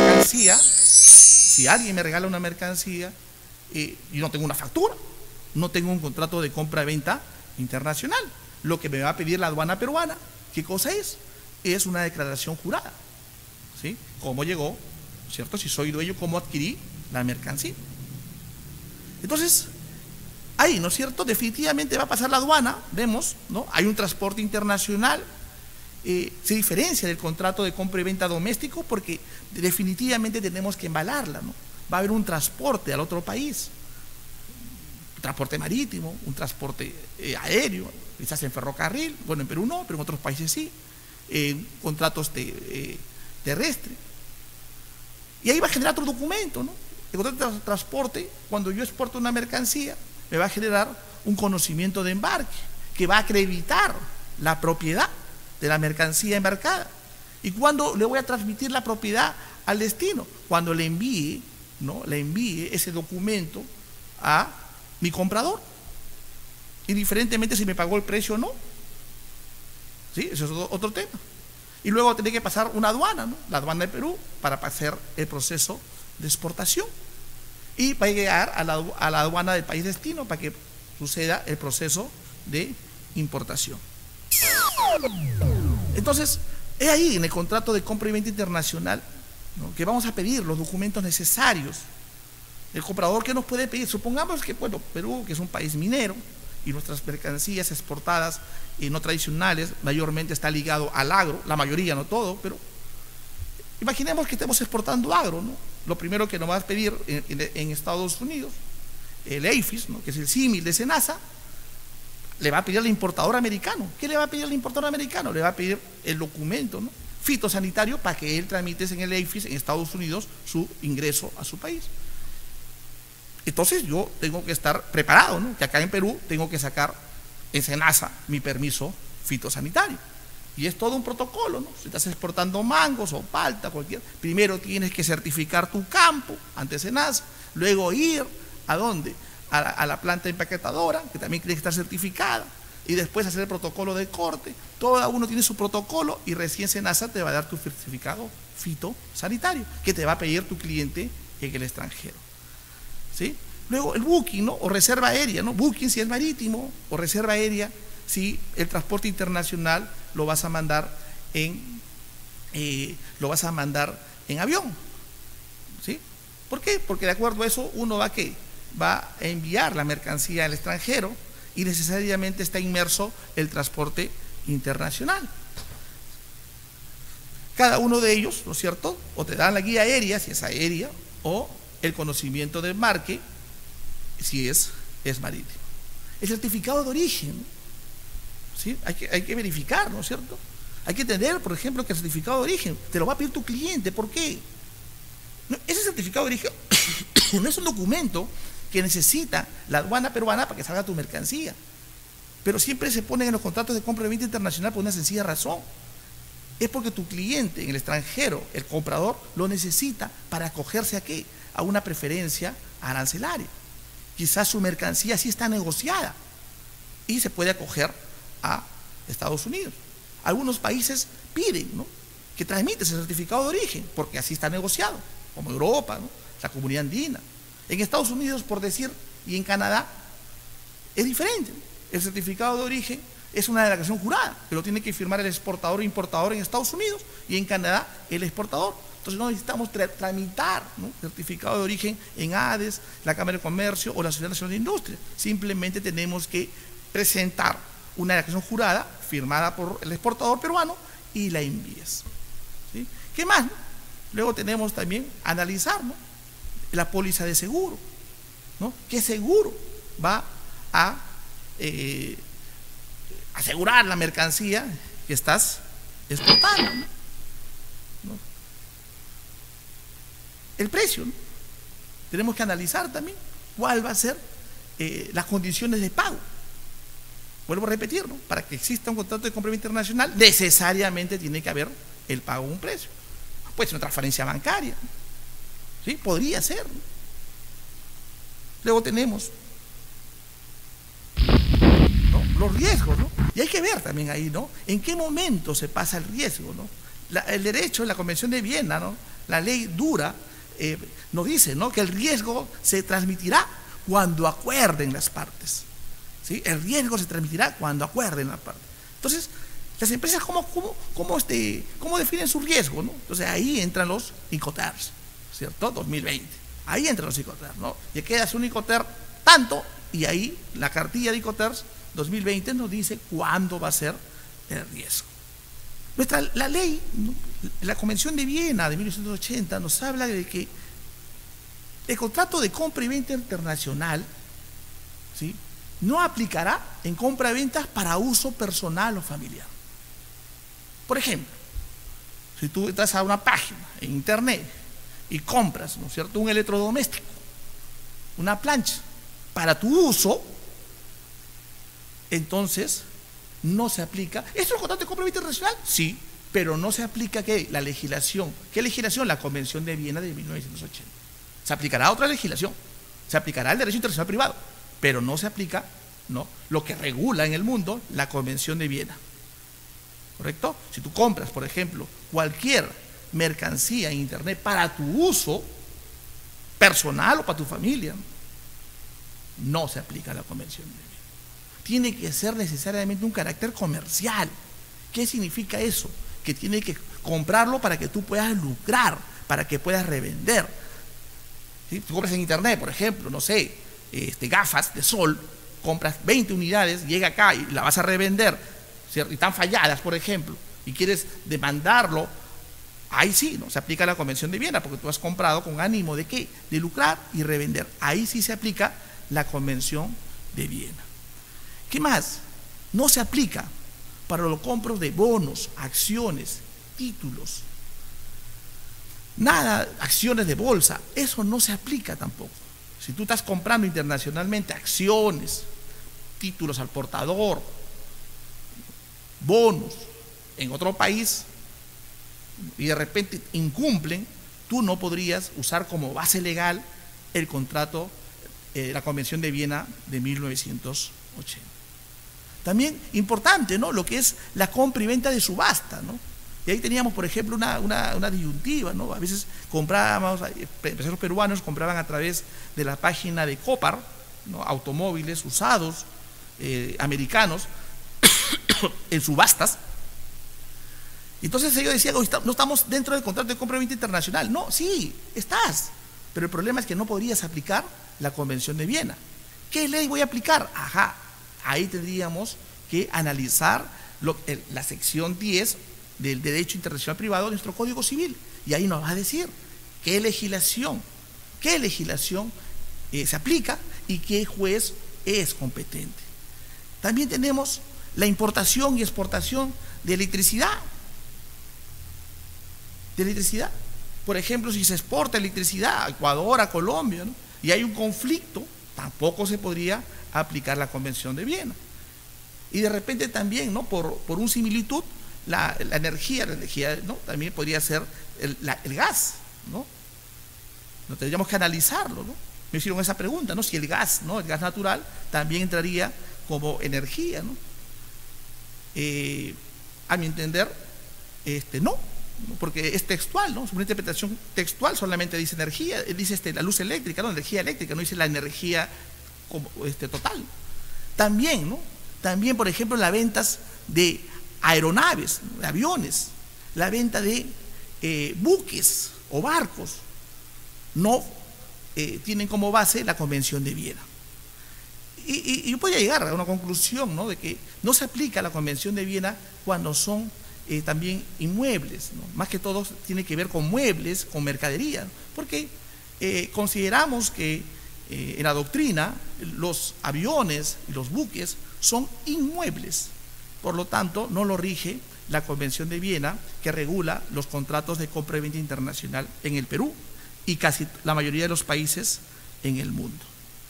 una mercancía, yo no tengo una factura, no tengo un contrato de compra y venta internacional. Lo que me va a pedir la aduana peruana, ¿qué cosa es? Es una declaración jurada, ¿sí? ¿Cómo llegó? ¿Cierto? Si soy dueño, ¿cómo adquirí la mercancía? Entonces, ahí, ¿no es cierto? Definitivamente va a pasar la aduana, vemos, ¿no? Hay un transporte internacional, se diferencia del contrato de compra y venta doméstico porque definitivamente tenemos que embalarla, ¿no? Va a haber un transporte al otro país, un transporte marítimo, un transporte aéreo, quizás en ferrocarril, bueno, en Perú no, pero en otros países sí, contratos terrestres. Y ahí va a generar otro documento, ¿no? El contrato de transporte, cuando yo exporto una mercancía, me va a generar un conocimiento de embarque que va a acreditar la propiedad de la mercancía embarcada. Y cuando le voy a transmitir la propiedad al destino, cuando le envíe, ¿no? Le envíe ese documento a mi comprador, indiferentemente si me pagó el precio o no. ¿Sí? Eso es otro tema. Y luego tiene que pasar una aduana, ¿no? La aduana de Perú, para hacer el proceso de exportación. Y va a llegar a la aduana del país destino para que suceda el proceso de importación. Entonces, es ahí en el contrato de compra y venta internacional, ¿no?, que vamos a pedir los documentos necesarios. El comprador, ¿qué nos puede pedir? Supongamos que, bueno, Perú, que es un país minero, y nuestras mercancías exportadas y no tradicionales mayormente está ligado al agro, la mayoría, no todo, pero imaginemos que estemos exportando agro, ¿no? Lo primero que nos va a pedir en Estados Unidos, el APHIS, ¿no?, que es el símil de SENASA, le va a pedir al importador americano. ¿Qué le va a pedir al importador americano? Le va a pedir el documento, ¿no?, fitosanitario, para que él tramite en el APHIS en Estados Unidos su ingreso a su país. Entonces yo tengo que estar preparado, ¿no?, que acá en Perú tengo que sacar en SENASA mi permiso fitosanitario. Y es todo un protocolo, ¿no? Si estás exportando mangos o palta, primero tienes que certificar tu campo ante SENASA, luego ir ¿a dónde? A la planta empaquetadora, que también tiene que estar certificada, y después hacer el protocolo de corte. Todo uno tiene su protocolo y recién SENASA te va a dar tu certificado fitosanitario, que te va a pedir tu cliente en el extranjero. ¿Sí? Luego el booking, ¿no?, o reserva aérea, ¿no? Booking si es marítimo, o reserva aérea si el transporte internacional lo vas a mandar en avión. ¿Sí? ¿Por qué? Porque de acuerdo a eso uno va a enviar la mercancía al extranjero y necesariamente está inmerso el transporte internacional. Cada uno de ellos, ¿no es cierto?, o te dan la guía aérea, si es aérea, o el conocimiento del marque, si es marítimo. El certificado de origen, ¿sí? Hay que verificar, ¿no es cierto? Hay que tener, por ejemplo, que el certificado de origen te lo va a pedir tu cliente. ¿Por qué? Ese certificado de origen no es un documento que necesita la aduana peruana para que salga tu mercancía, pero siempre se ponen en los contratos de compra y venta internacional por una sencilla razón. Es porque tu cliente en el extranjero, el comprador, lo necesita para acogerse ¿a qué? A una preferencia arancelaria. Quizás su mercancía sí está negociada y se puede acoger a Estados Unidos. Algunos países piden, ¿no?, que tramite ese certificado de origen, porque así está negociado, como Europa, ¿no?, la Comunidad Andina. En Estados Unidos, por decir, y en Canadá, es diferente. El certificado de origen es una declaración jurada, que lo tiene que firmar el exportador o importador en Estados Unidos, y en Canadá el exportador. Entonces no necesitamos tramitar, ¿no?, certificado de origen en ADES, la Cámara de Comercio o la Sociedad Nacional de Industria. Simplemente tenemos que presentar una declaración jurada firmada por el exportador peruano y la envíes. ¿Sí? ¿Qué más? Luego tenemos también analizar, ¿no?, la póliza de seguro, ¿no? ¿Qué seguro va a asegurar la mercancía que estás exportando, ¿no? El precio, ¿no? Tenemos que analizar también cuál va a ser las condiciones de pago. Vuelvo a repetir, ¿no?, para que exista un contrato de compra internacional necesariamente tiene que haber el pago de un precio. Puede ser una transferencia bancaria, ¿sí? Podría ser, ¿no? Luego tenemos, ¿no?, los riesgos, ¿no? Y hay que ver también ahí, ¿no?, en qué momento se pasa el riesgo, ¿no? El derecho, la Convención de Viena, ¿no?, la ley dura, nos dice, ¿no?, que el riesgo se transmitirá cuando acuerden las partes. ¿Sí? El riesgo se transmitirá cuando acuerden las partes. Entonces, las empresas, ¿cómo definen su riesgo, ¿no? Entonces, ahí entran los Incoterms, ¿cierto? 2020. Ahí entran los Incoterms, ¿no? Y quedas un Incoterm tanto, y ahí la cartilla de Incoterms 2020 nos dice cuándo va a ser el riesgo. La ley, ¿no?, la Convención de Viena de 1980 nos habla de que el contrato de compra y venta internacional, ¿sí?, no aplicará en compra y ventas para uso personal o familiar. Por ejemplo, si tú entras a una página en internet y compras, ¿no es cierto?, un electrodoméstico, una plancha, para tu uso, entonces no se aplica. ¿Esto es un contrato de compra y venta internacional? Sí, pero no se aplica ¿qué? La legislación. ¿Qué legislación? La Convención de Viena de 1980. Se aplicará otra legislación, se aplicará el derecho internacional privado, pero no se aplica, ¿no?, lo que regula en el mundo la Convención de Viena. ¿Correcto? Si tú compras, por ejemplo, cualquier mercancía en internet para tu uso personal o para tu familia, no se aplica la Convención de Viena. Tiene que ser necesariamente un carácter comercial. ¿Qué significa eso? Que tiene que comprarlo para que tú puedas lucrar, para que puedas revender. ¿Sí? Tú compras en internet, por ejemplo, no sé, gafas de sol, compras 20 unidades, llega acá y la vas a revender, ¿cierto?, y están falladas, por ejemplo, y quieres demandarlo, ahí sí, ¿no?, se aplica la Convención de Viena, porque tú has comprado con ánimo de ¿qué? De lucrar y revender. Ahí sí se aplica la Convención de Viena. ¿Qué más? No se aplica para los compros de bonos, acciones, títulos. Nada, acciones de bolsa, eso no se aplica tampoco. Si tú estás comprando internacionalmente acciones, títulos al portador, bonos en otro país y de repente incumplen, tú no podrías usar como base legal el contrato, la Convención de Viena de 1980. También importante, ¿no?, lo que es la compra y venta de subasta, ¿no? Y ahí teníamos, por ejemplo, una disyuntiva, ¿no? A veces comprábamos, empresarios peruanos compraban a través de la página de Copar, ¿no?, automóviles usados americanos en subastas. Entonces ellos decían, no estamos dentro del contrato de compra y venta internacional. No, sí, estás, pero el problema es que no podrías aplicar la Convención de Viena. ¿Qué ley voy a aplicar? Ajá, ahí tendríamos que analizar la sección 10 del Derecho Internacional Privado de nuestro Código Civil, y ahí nos va a decir qué legislación se aplica y qué juez es competente. También tenemos la importación y exportación de electricidad. Por ejemplo, si se exporta electricidad a Ecuador, a Colombia, ¿no?, y hay un conflicto, tampoco se podría aplicar la Convención de Viena. Y de repente también, ¿no?, por un similitud, la energía, ¿no?, también podría ser el gas, ¿no? No tendríamos que analizarlo, ¿no? Me hicieron esa pregunta, ¿no?, si el gas, ¿no?, el gas natural también entraría como energía, ¿no? A mi entender, no, porque es textual, ¿no? Es una interpretación textual, solamente dice energía, dice la luz eléctrica, ¿no?, energía eléctrica, no dice la energía como, total. También, ¿no? También, por ejemplo, las ventas de aeronaves, de aviones, la venta de buques o barcos, no tienen como base la Convención de Viena. Y voy a llegar a una conclusión, ¿no?, de que no se aplica la Convención de Viena cuando son también inmuebles, ¿no? Más que todo tiene que ver con muebles, con mercadería, porque consideramos que en la doctrina los aviones y los buques son inmuebles, por lo tanto no lo rige la Convención de Viena, que regula los contratos de compra y venta internacional en el Perú y casi la mayoría de los países en el mundo.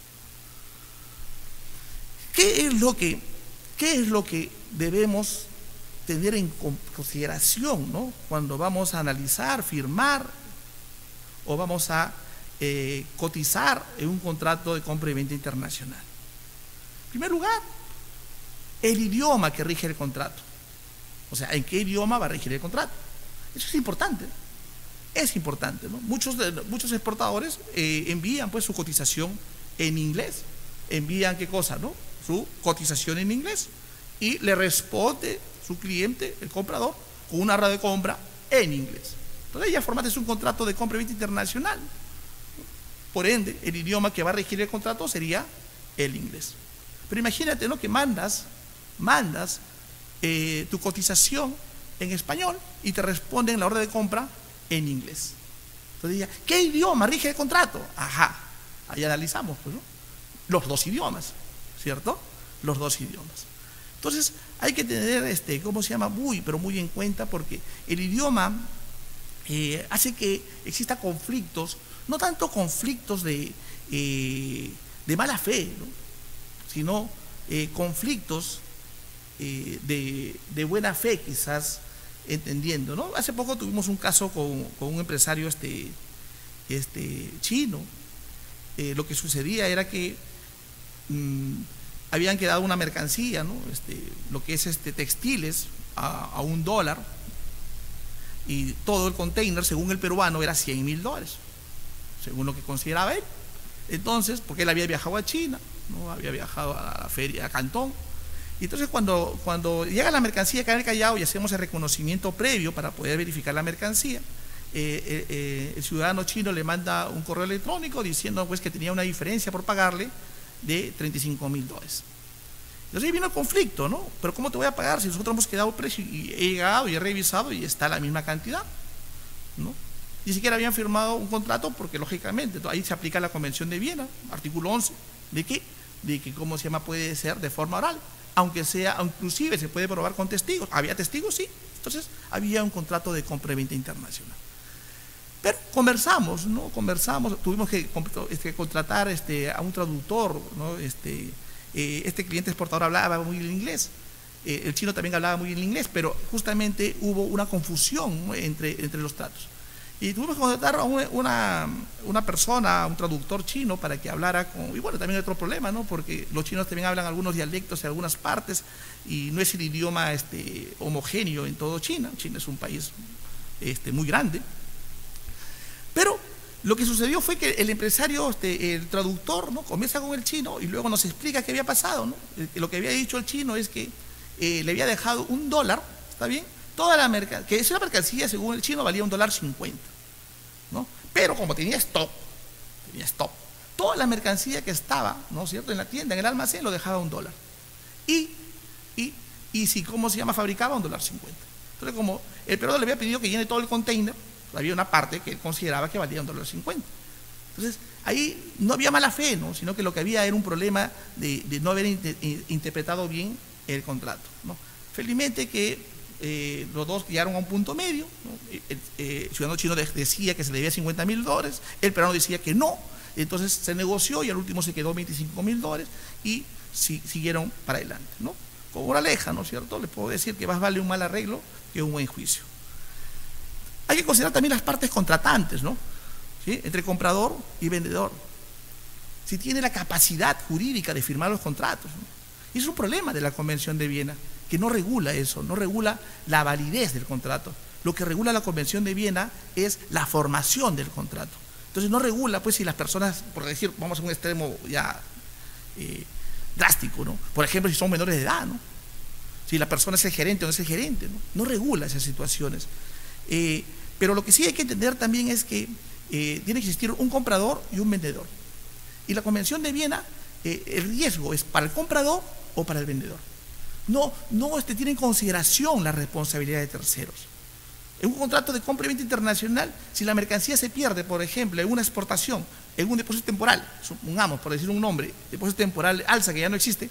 ¿Qué es lo que debemos tener en consideración, ¿no?, cuando vamos a analizar, firmar o vamos a cotizar en un contrato de compra y venta internacional? En primer lugar, el idioma que rige el contrato. O sea, ¿en qué idioma va a regir el contrato? Eso es importante. Es importante, ¿no? Muchos exportadores envían pues su cotización en inglés. Envían ¿qué cosa, no? Su cotización en inglés. Y le responde su cliente, el comprador, con una orden de compra en inglés. Entonces ya formaste un contrato de compra y venta internacional. Por ende, el idioma que va a regir el contrato sería el inglés. Pero imagínate, ¿no?, que mandas tu cotización en español y te responden la orden de compra en inglés. Entonces ya, ¿qué idioma rige el contrato? Ajá, ahí analizamos, pues, ¿no?, los dos idiomas, ¿cierto? Los dos idiomas. Entonces hay que tener, ¿cómo se llama? Muy en cuenta, porque el idioma hace que exista conflictos, no tanto conflictos de mala fe, ¿no?, sino conflictos de buena fe, quizás, entendiendo, ¿no? Hace poco tuvimos un caso con un empresario chino. Lo que sucedía era que habían quedado una mercancía, ¿no? Lo que es textiles a $1, y todo el container, según el peruano, era $100.000, según lo que consideraba él. Entonces, porque él había viajado a China, ¿no? Había viajado a la feria, a Cantón. Y entonces cuando llega la mercancía acá en el Callao y hacemos el reconocimiento previo para poder verificar la mercancía, el ciudadano chino le manda un correo electrónico diciendo pues que tenía una diferencia por pagarle de $35.000. Entonces ahí vino el conflicto, ¿no? Pero ¿cómo te voy a pagar si nosotros hemos quedado precio y he llegado y he revisado y está la misma cantidad, ¿no? Ni siquiera habían firmado un contrato porque lógicamente ahí se aplica la Convención de Viena, artículo 11, ¿de qué? De que, ¿cómo se llama? Puede ser de forma oral, aunque sea, inclusive se puede probar con testigos. ¿Había testigos? Sí. Entonces había un contrato de compra y venta internacional. Pero conversamos, ¿no? Tuvimos que contratar a un traductor, ¿no? Este cliente exportador hablaba muy bien inglés, el chino también hablaba muy bien inglés, pero justamente hubo una confusión, ¿no? entre los tratos. Y tuvimos que contratar a una persona, un traductor chino, para que hablara y bueno, también hay otro problema, ¿no? Porque los chinos también hablan algunos dialectos en algunas partes y no es el idioma homogéneo en todo China. China es un país muy grande. Pero lo que sucedió fue que el empresario, el traductor, ¿no? Comienza con el chino y luego nos explica qué había pasado, ¿no? Lo que había dicho el chino es que le había dejado $1, ¿está bien? Toda la mercancía, que esa mercancía según el chino valía $1.50, ¿no? Pero como tenía stock, toda la mercancía que estaba, ¿no es cierto?, en la tienda, en el almacén, lo dejaba $1. Y si, ¿cómo se llama?, fabricaba $1.50. Entonces, como el peruano le había pedido que llene todo el container, había una parte que él consideraba que valía $1.50. Entonces, ahí no había mala fe, ¿no? Sino que lo que había era un problema de no haber interpretado bien el contrato, ¿no? Felizmente que los dos llegaron a un punto medio, ¿no? El ciudadano chino decía que se le debía $50.000, el peruano decía que no. Entonces se negoció y al último se quedó $25.000 y siguieron para adelante, ¿no? Como moraleja, ¿no es cierto? Les puedo decir que más vale un mal arreglo que un buen juicio. Hay que considerar también las partes contratantes, ¿no? ¿Sí? Entre comprador y vendedor. Si tiene la capacidad jurídica de firmar los contratos, ¿no? Y es un problema de la Convención de Viena, que no regula eso, no regula la validez del contrato. Lo que regula la Convención de Viena es la formación del contrato. Entonces no regula, pues, si las personas, por decir, vamos a un extremo ya drástico, ¿no? Por ejemplo, si son menores de edad, ¿no? Si la persona es el gerente o no es el gerente, ¿no? No regula esas situaciones. Pero lo que sí hay que entender también es que tiene que existir un comprador y un vendedor. Y la Convención de Viena, el riesgo es para el comprador o para el vendedor. No tiene en consideración la responsabilidad de terceros. En un contrato de compra y venta internacional, si la mercancía se pierde, por ejemplo, en una exportación, en un depósito temporal, supongamos, por decir un nombre, depósito temporal Alsa, que ya no existe,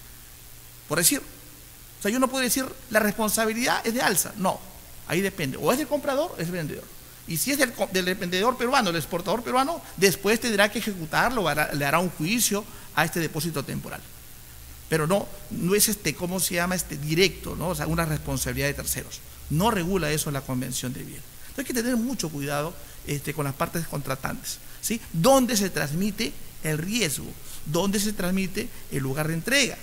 por decir, o sea, yo no puedo decir la responsabilidad es de Alsa, no, ahí depende, o es del comprador o es del vendedor. Y si es del vendedor peruano, del exportador peruano, después tendrá que ejecutarlo, le hará un juicio a este depósito temporal. Pero no es ¿cómo se llama? Directo, ¿no? O sea, una responsabilidad de terceros. No regula eso la Convención de Viena. Entonces hay que tener mucho cuidado con las partes contratantes, ¿sí? ¿Dónde se transmite el riesgo? ¿Dónde se transmite el lugar de entrega?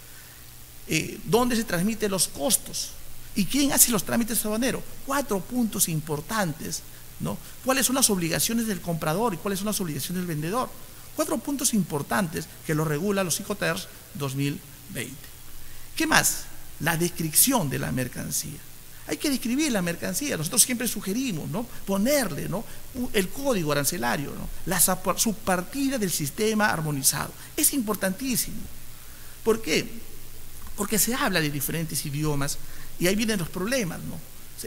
¿Dónde se transmiten los costos? ¿Y quién hace los trámites aduaneros? 4 puntos importantes, ¿no? ¿Cuáles son las obligaciones del comprador y cuáles son las obligaciones del vendedor? 4 puntos importantes que lo regula los ICOTERS 2020. ¿Qué más? La descripción de la mercancía. Hay que describir la mercancía. Nosotros siempre sugerimos, ¿no?, ponerle, ¿no?, el código arancelario, ¿no?, la subpartida del sistema armonizado. Es importantísimo. ¿Por qué? Porque se habla de diferentes idiomas y ahí vienen los problemas, ¿no?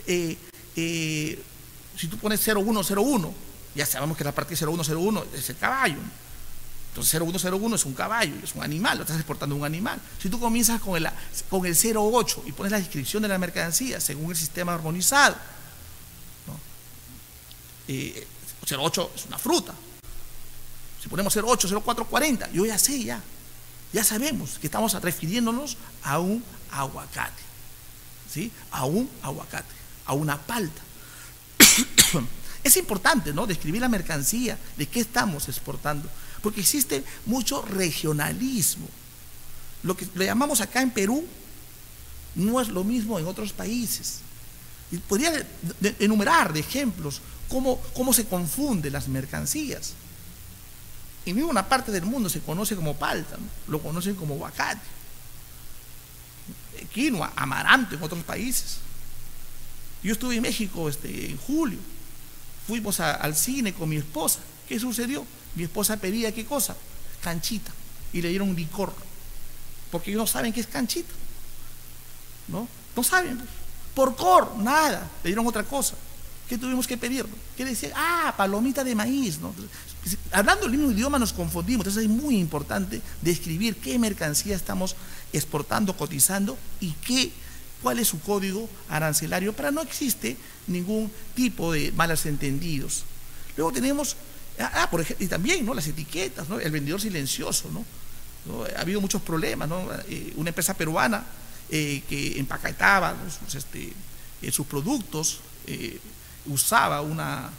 Si tú pones 0101, ya sabemos que la partida 0101 es el caballo, ¿no? Entonces 0101 es un caballo, es un animal, lo estás exportando un animal. Si tú comienzas con el 08 y pones la descripción de la mercancía según el sistema armonizado, ¿no? 08 es una fruta. Si ponemos 08, 04, 40, yo ya sé, ya sabemos que estamos refiriéndonos a un aguacate, ¿sí? A un aguacate. a una palta. Es importante, ¿no?, describir la mercancía, de qué estamos exportando, porque existe mucho regionalismo. Lo que le llamamos acá en Perú no es lo mismo en otros países. Y podría enumerar de ejemplos cómo se confunden las mercancías. En ninguna parte del mundo se conoce como palta, ¿no? Lo conocen como aguacate, quinoa, amaranto en otros países. Yo estuve en México en julio, fuimos al cine con mi esposa. ¿Qué sucedió? Mi esposa pedía, ¿qué cosa? Canchita, y le dieron licor, porque ellos no saben qué es canchita, no saben, pues. Porcor, nada, le dieron otra cosa. ¿Qué tuvimos que pedir? ¿Qué decía? Palomita de maíz, ¿no? Hablando el mismo idioma nos confundimos. Entonces es muy importante describir qué mercancía estamos exportando, cotizando y cuál es su código arancelario, para no existe ningún tipo de malos entendidos. Luego tenemos, por ejemplo, y también, ¿no?, las etiquetas, ¿no?, el vendedor silencioso, ¿no? Ha habido muchos problemas, ¿no? Una empresa peruana que empaquetaba, ¿no?, sus productos, usaba una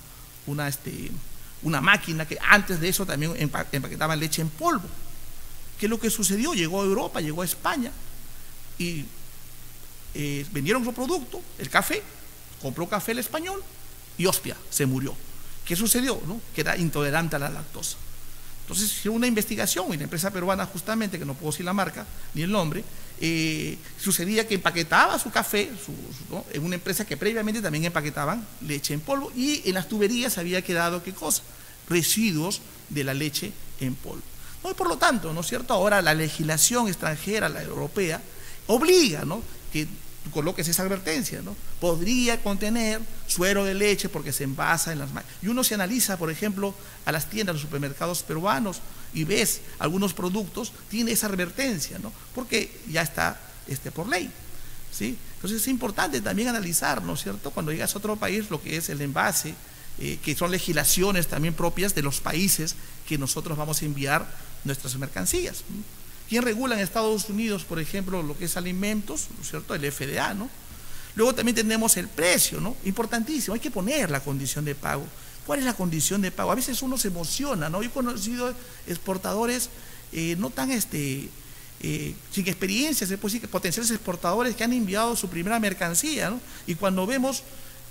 máquina que antes de eso también empaquetaba leche en polvo. ¿Qué es lo que sucedió? Llegó a Europa, llegó a España y vendieron su producto, el café, compró café el español y hostia, se murió. ¿Qué sucedió? ¿No? Que era intolerante a la lactosa. Entonces hicieron una investigación y la empresa peruana, justamente, que no puedo decir la marca ni el nombre, sucedía que empaquetaba su café, ¿no?, en una empresa que previamente también empaquetaban leche en polvo, y en las tuberías había quedado, ¿qué cosa? Residuos de la leche en polvo. ¿No? Y por lo tanto, ¿no es cierto?, ahora la legislación extranjera, la europea, obliga, ¿no?, que tú coloques esa advertencia, ¿no? Podría contener suero de leche porque se envasa en las máquinas. Y uno se analiza, por ejemplo, a las tiendas, los supermercados peruanos, y ves algunos productos, tiene esa advertencia, ¿no?, porque ya está por ley, ¿sí? Entonces es importante también analizar, ¿no es cierto?, cuando llegas a otro país, lo que es el envase, que son legislaciones también propias de los países que nosotros vamos a enviar nuestras mercancías, ¿no? ¿Quién regula en Estados Unidos, por ejemplo, lo que es alimentos? ¿No es cierto? El FDA, ¿no? Luego también tenemos el precio, ¿no? Importantísimo, hay que poner la condición de pago. ¿Cuál es la condición de pago? A veces uno se emociona, ¿no? Yo he conocido exportadores no tan sin experiencia, se puede decir, que potenciales exportadores que han enviado su primera mercancía, ¿no? Y cuando vemos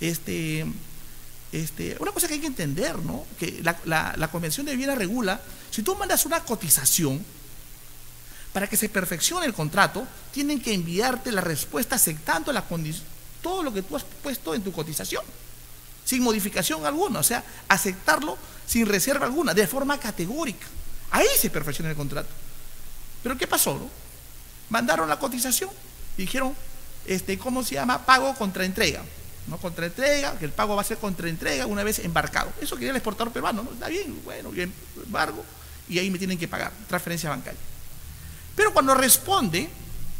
una cosa que hay que entender, ¿no?, que la Convención de Viena regula, si tú mandas una cotización, para que se perfeccione el contrato, tienen que enviarte la respuesta aceptando todo lo que tú has puesto en tu cotización, sin modificación alguna, o sea, aceptarlo sin reserva alguna, de forma categórica. Ahí se perfecciona el contrato. Pero ¿qué pasó, no? Mandaron la cotización y dijeron, ¿cómo se llama? Pago contra entrega, ¿no? Contra entrega, que el pago va a ser contra entrega una vez embarcado. Eso quería el exportador peruano, ¿no? Está bien, bueno, bien, embargo, y ahí me tienen que pagar, transferencia bancaria. Pero cuando responde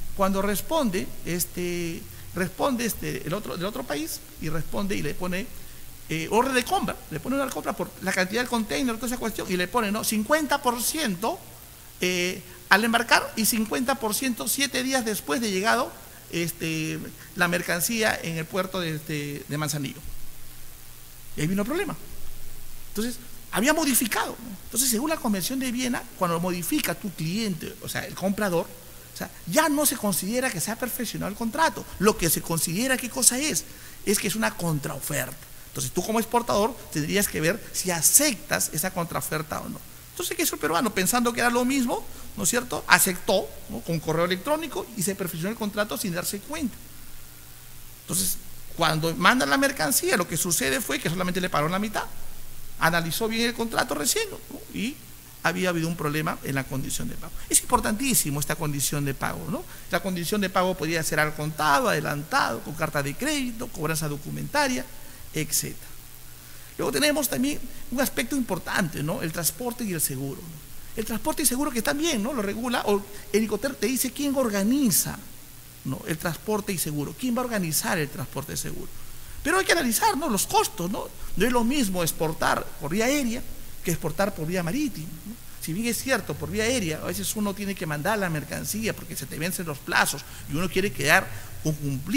del otro país, y responde y le pone orden de compra, le pone una compra por la cantidad del container, toda esa cuestión, y le pone, ¿no?, 50% al embarcar y 50% 7 días después de llegado la mercancía en el puerto de Manzanillo. Y ahí vino el problema. Entonces, había modificado, ¿no? Entonces, según la Convención de Viena, cuando modifica tu cliente, o sea, el comprador, o sea, ya no se considera que se ha perfeccionado el contrato. Lo que se considera, ¿qué cosa es? Es que es una contraoferta. Entonces, tú como exportador tendrías que ver si aceptas esa contraoferta o no. Entonces, ¿qué hizo el peruano? Pensando que era lo mismo, ¿no es cierto?, aceptó, ¿no?, con correo electrónico, y se perfeccionó el contrato sin darse cuenta. Entonces, cuando mandan la mercancía, lo que sucede fue que solamente le pagaron la mitad. Analizó bien el contrato recién, ¿no?, y había habido un problema en la condición de pago. Es importantísimo esta condición de pago, ¿no? La condición de pago podría ser al contado, adelantado, con carta de crédito, cobranza documentaria, etc. Luego tenemos también un aspecto importante, ¿no?, el transporte y el seguro, ¿no? El transporte y seguro, que también, ¿no?, lo regula, o el ICOTER te dice quién organiza, ¿no?, el transporte y seguro, quién va a organizar el transporte y seguro. Pero hay que analizar, ¿no?, los costos, ¿no? No es lo mismo exportar por vía aérea que exportar por vía marítima, ¿no? Si bien es cierto, por vía aérea a veces uno tiene que mandar la mercancía porque se te vencen los plazos y uno quiere quedar con cumplir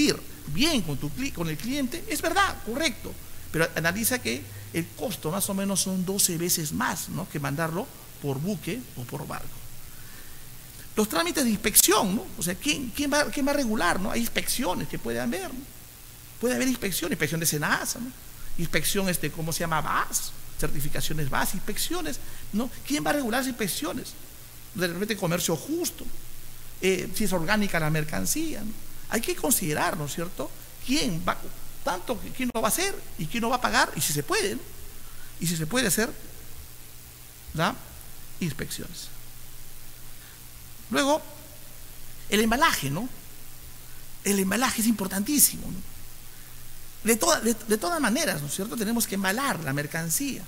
bien con el cliente, es verdad, correcto, pero analiza que el costo más o menos son 12 veces más, ¿no?, que mandarlo por buque o por barco. Los trámites de inspección, ¿no? O sea, ¿quién va a regular, ¿no? Hay inspecciones que puede haber, ¿no? Puede haber inspección de SENASA, ¿no? Inspección, ¿cómo se llama? VAS, certificaciones VAS, inspecciones, ¿no? ¿Quién va a regular esas inspecciones? De repente comercio justo, si es orgánica la mercancía, ¿no? Hay que considerar, ¿no es cierto?, quién lo va a hacer y quién lo va a pagar, y si se puede, ¿no? Y si se puede hacer las inspecciones. Luego, el embalaje, ¿no? El embalaje es importantísimo, ¿no? De todas maneras, ¿no es cierto?, tenemos que embalar la mercancía.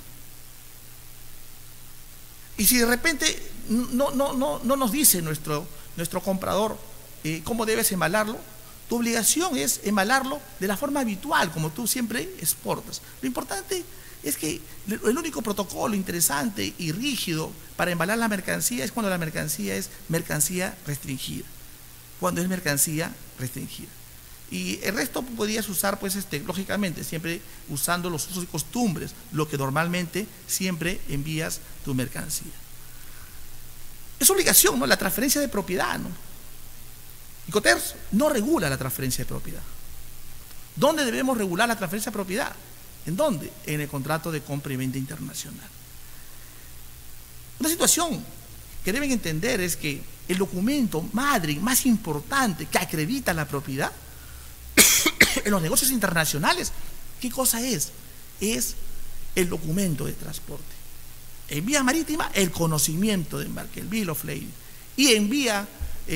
Y si de repente no nos dice nuestro comprador cómo debes embalarlo, tu obligación es embalarlo de la forma habitual, como tú siempre exportas. Lo importante es que el único protocolo interesante y rígido para embalar la mercancía es cuando la mercancía es mercancía restringida. Cuando es mercancía restringida. Y el resto podrías usar, pues, lógicamente, siempre usando los usos y costumbres, lo que normalmente siempre envías tu mercancía. Es obligación, ¿no?, la transferencia de propiedad, ¿no? Incoterms no regula la transferencia de propiedad. ¿Dónde debemos regular la transferencia de propiedad? ¿En dónde? En el contrato de compra y venta internacional. Una situación que deben entender es que el documento madre más importante que acredita la propiedad en los negocios internacionales, ¿qué cosa es? Es el documento de transporte. En vía marítima, el conocimiento de embarque, el bill of lading. Y en vía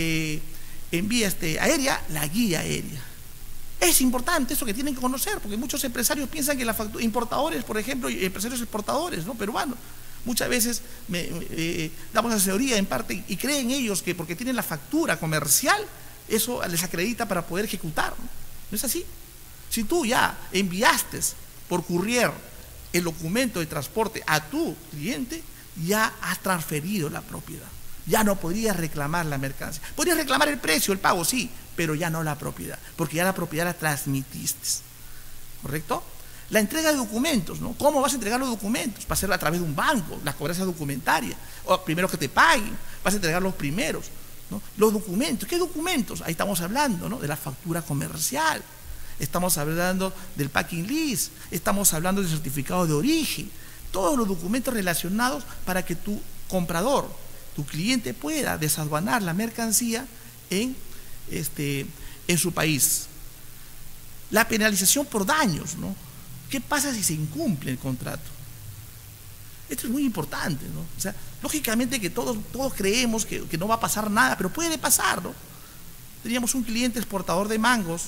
aérea, la guía aérea. Es importante eso que tienen que conocer, porque muchos empresarios piensan que importadores, por ejemplo, y empresarios exportadores, ¿no?, peruanos, muchas veces damos asesoría en parte y creen ellos que porque tienen la factura comercial, eso les acredita para poder ejecutar, ¿no? No es así. Si tú ya enviaste por courier el documento de transporte a tu cliente, ya has transferido la propiedad. Ya no podrías reclamar la mercancía. Podrías reclamar el precio, el pago, sí, pero ya no la propiedad, porque ya la propiedad la transmitiste. ¿Correcto? La entrega de documentos, ¿no? ¿Cómo vas a entregar los documentos? Va a ser a través de un banco, la cobranza documentaria, o primero que te paguen, vas a entregar los primeros, ¿no? Los documentos, ¿qué documentos? Ahí estamos hablando, ¿no?, de la factura comercial, estamos hablando del packing list, estamos hablando del certificado de origen, todos los documentos relacionados para que tu comprador, tu cliente, pueda desaduanar la mercancía en su país. La penalización por daños, ¿no? ¿Qué pasa si se incumple el contrato? Esto es muy importante, ¿no? O sea, lógicamente que todos creemos que no va a pasar nada, pero puede pasar, ¿no? Teníamos un cliente exportador de mangos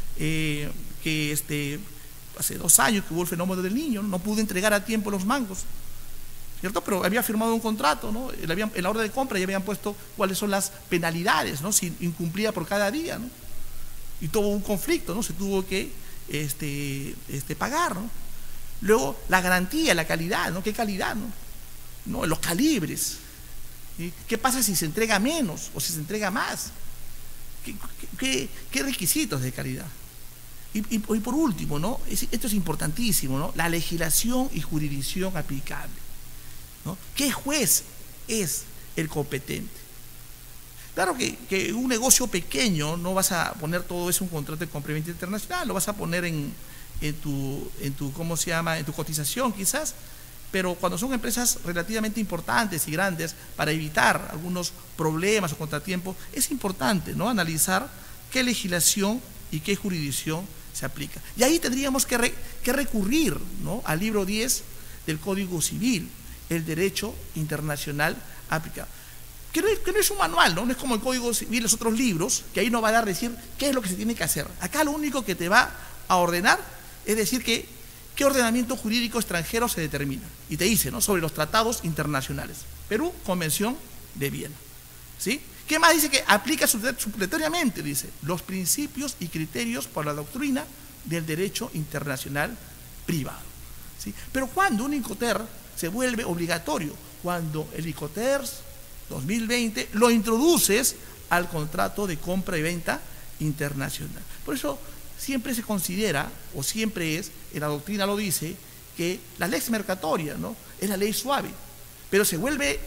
que hace 2 años que hubo el fenómeno del Niño, no pudo entregar a tiempo los mangos, ¿cierto? Pero había firmado un contrato, ¿no? En la orden de compra ya habían puesto cuáles son las penalidades, ¿no?, si incumplía por cada día, ¿no? Y tuvo un conflicto, ¿no? Se tuvo que pagar, ¿no? Luego la garantía, la calidad, ¿no? ¿Qué calidad, no? Los calibres. ¿Sí? ¿Qué pasa si se entrega menos o si se entrega más? ¿Qué requisitos de calidad? Y por último, ¿no?, esto es importantísimo, ¿no?, la legislación y jurisdicción aplicable, ¿no? ¿Qué juez es el competente? Claro que un negocio pequeño no vas a poner todo eso en un contrato de compra y venta internacional, lo vas a poner en tu ¿cómo se llama?, en tu cotización quizás, pero cuando son empresas relativamente importantes y grandes, para evitar algunos problemas o contratiempos, es importante, ¿no?, analizar qué legislación y qué jurisdicción se aplica. Y ahí tendríamos que recurrir, ¿no?, al libro 10 del Código Civil, el derecho internacional aplicado. Que no es un manual, ¿no? No es como el Código Civil, los otros libros, que ahí no va a dar a decir qué es lo que se tiene que hacer. Acá lo único que te va a ordenar es decir qué ordenamiento jurídico extranjero se determina. Y te dice, ¿no?, sobre los tratados internacionales. Perú, Convención de Viena. ¿Sí? ¿Qué más dice? Que aplica supletoriamente, dice, los principios y criterios por la doctrina del derecho internacional privado. ¿Sí? Pero cuando un Incoterm se vuelve obligatorio, cuando el Incoterm 2020 lo introduces al contrato de compra y venta internacional. Por eso siempre se considera, o siempre es, en la doctrina lo dice, que la lex mercatoria, ¿no?, es la ley suave, pero se vuelve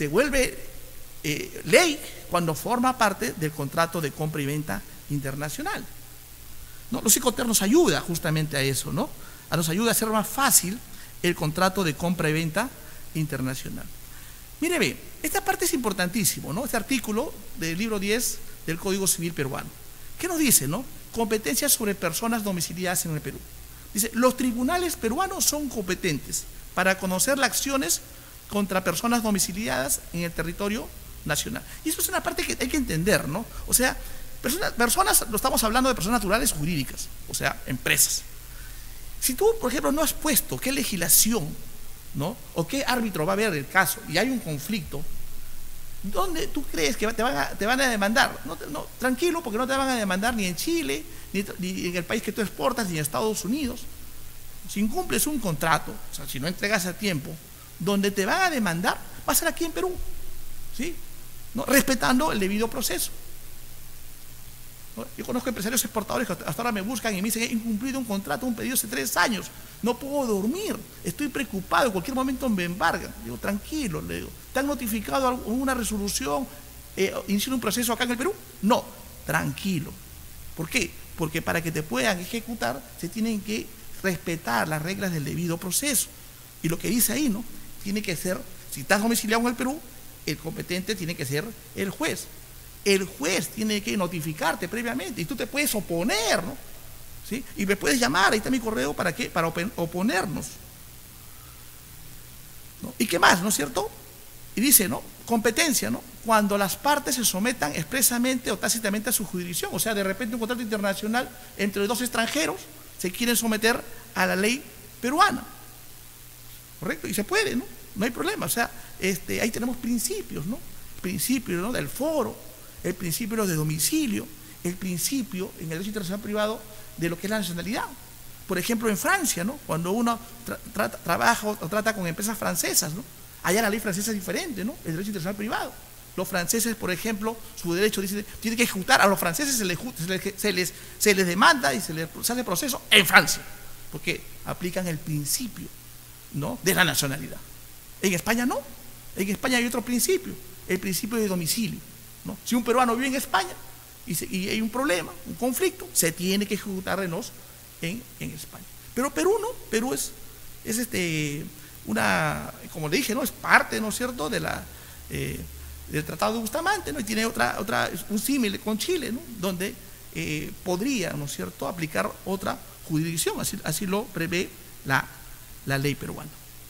ley cuando forma parte del contrato de compra y venta internacional, ¿no? Los Icoterms nos ayuda justamente a eso, ¿no? Nos ayuda a hacer más fácil el contrato de compra y venta internacional. Mire, ve, esta parte es importantísimo, ¿no? Este artículo del libro 10 del Código Civil peruano. ¿Qué nos dice, no? Competencias sobre personas domiciliadas en el Perú. Dice, los tribunales peruanos son competentes para conocer las acciones contra personas domiciliadas en el territorio nacional. Y eso es una parte que hay que entender, ¿no? O sea, personas, lo estamos hablando de personas naturales jurídicas, o sea, empresas. Si tú, por ejemplo, no has puesto qué legislación, ¿no?, o qué árbitro va a ver el caso y hay un conflicto, ¿dónde tú crees que te van a demandar? No, tranquilo, porque no te van a demandar ni en Chile, ni en el país que tú exportas, ni en Estados Unidos. Si incumples un contrato, o sea, si no entregas a tiempo, donde te van a demandar va a ser aquí en Perú, ¿sí?, ¿no?, respetando el debido proceso. Yo conozco empresarios exportadores que hasta ahora me buscan y me dicen: he incumplido un contrato, un pedido hace 3 años, no puedo dormir, estoy preocupado, en cualquier momento me embargan. Digo, tranquilo, le digo, ¿te han notificado una resolución, iniciando un proceso acá en el Perú? No, tranquilo. ¿Por qué? Porque para que te puedan ejecutar se tienen que respetar las reglas del debido proceso. Y lo que dice ahí, ¿no?, tiene que ser, si estás domiciliado en el Perú, el competente tiene que ser el juez. El juez tiene que notificarte previamente y tú te puedes oponer, ¿no?, ¿sí? Y me puedes llamar, ahí está mi correo, ¿para qué? Para oponernos, ¿no? ¿Y qué más, no es cierto? Y dice, ¿no?, competencia, ¿no?, cuando las partes se sometan expresamente o tácitamente a su jurisdicción. O sea, de repente un contrato internacional entre 2 extranjeros se quieren someter a la ley peruana, ¿correcto? Y se puede, ¿no? No hay problema. O sea, ahí tenemos principios, ¿no? Principios, ¿no?, del foro, el principio de domicilio, el principio en el derecho internacional privado de lo que es la nacionalidad. Por ejemplo, en Francia, ¿no?, cuando uno trabaja o trata con empresas francesas, ¿no?, allá la ley francesa es diferente, ¿no?, el derecho internacional privado. Los franceses, por ejemplo, su derecho dice, tiene que ejecutar, a los franceses se les demanda y se les hace proceso en Francia, porque aplican el principio, ¿no?, de la nacionalidad. En España no, en España hay otro principio, el principio de domicilio, ¿no? Si un peruano vive en España y hay un problema, un conflicto, se tiene que ejecutar en España. Pero Perú no, Perú es como le dije, ¿no?, es parte, ¿no es cierto?, del Tratado de Bustamante, ¿no?, y tiene un símil con Chile, ¿no?, donde podría, ¿no es cierto?, aplicar otra jurisdicción, así lo prevé la ley peruana.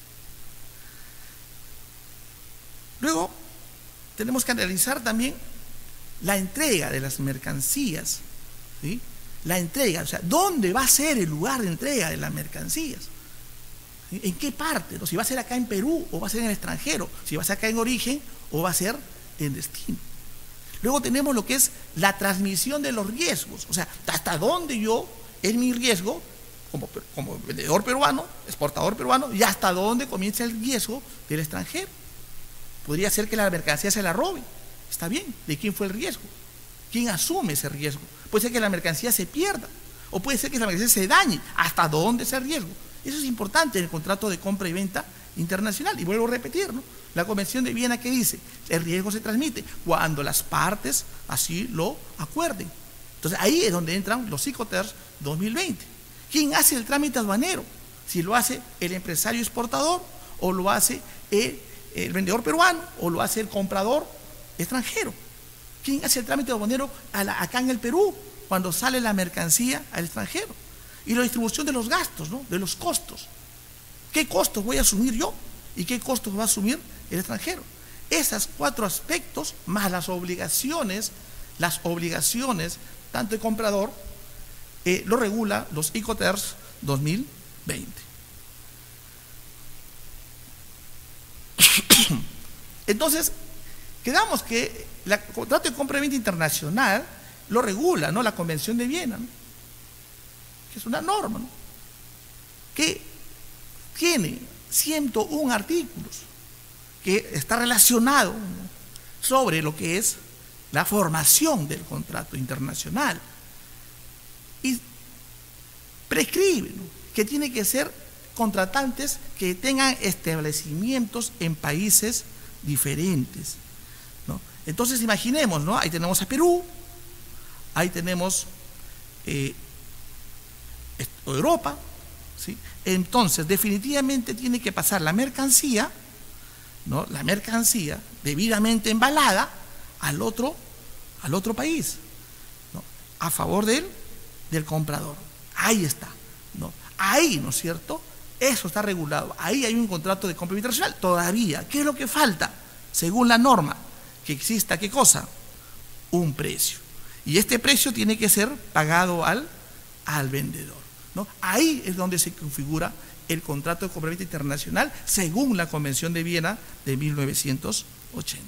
Luego tenemos que analizar también la entrega de las mercancías, ¿sí? La entrega, o sea, ¿dónde va a ser el lugar de entrega de las mercancías? ¿Sí? ¿En qué parte? ¿No? Si va a ser acá en Perú o va a ser en el extranjero, si va a ser acá en origen o va a ser en destino. Luego tenemos lo que es la transmisión de los riesgos, o sea, hasta dónde yo, es mi riesgo como vendedor peruano, exportador peruano, y hasta dónde comienza el riesgo del extranjero. Podría ser que la mercancía se la robe, está bien, ¿de quién fue el riesgo? ¿Quién asume ese riesgo? Puede ser que la mercancía se pierda, o puede ser que la mercancía se dañe, ¿hasta dónde es el riesgo? Eso es importante en el contrato de compra y venta internacional. Y vuelvo a repetir, ¿no?, la Convención de Viena, que dice, el riesgo se transmite cuando las partes así lo acuerden. Entonces ahí es donde entran los Icoterms 2020. ¿Quién hace el trámite aduanero? Si lo hace el empresario exportador, o lo hace el vendedor peruano, o lo hace el comprador extranjero. ¿Quién hace el trámite aduanero acá en el Perú cuando sale la mercancía al extranjero? Y la distribución de los gastos, ¿no?, de los costos. ¿Qué costos voy a asumir yo y qué costos va a asumir el extranjero? Esos 4 aspectos, más las obligaciones tanto el comprador, lo regula los Icoterms 2020. Entonces, quedamos que el contrato de compra y venta internacional lo regula, ¿no?, la Convención de Viena, ¿no?, que es una norma, ¿no?, que tiene 101 artículos, que está relacionado, ¿no?, sobre lo que es la formación del contrato internacional. Y prescribe, ¿no?, que tiene que ser contratantes que tengan establecimientos en países diferentes, ¿no? Entonces imaginemos, ¿no?, ahí tenemos a Perú, ahí tenemos Europa, ¿sí? Entonces definitivamente tiene que pasar la mercancía, ¿no?, la mercancía debidamente embalada al otro país, ¿no?, a favor del comprador. Ahí está, ¿no? Ahí, ¿no es cierto?, eso está regulado. Ahí hay un contrato de compra internacional. Todavía, ¿qué es lo que falta? Según la norma, que exista, ¿qué cosa? Un precio. Y este precio tiene que ser pagado al vendedor, ¿no? Ahí es donde se configura el contrato de compra-venta internacional según la Convención de Viena de 1980.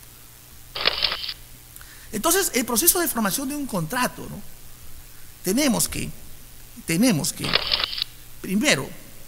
Entonces, el proceso de formación de un contrato, ¿no?, tenemos que primero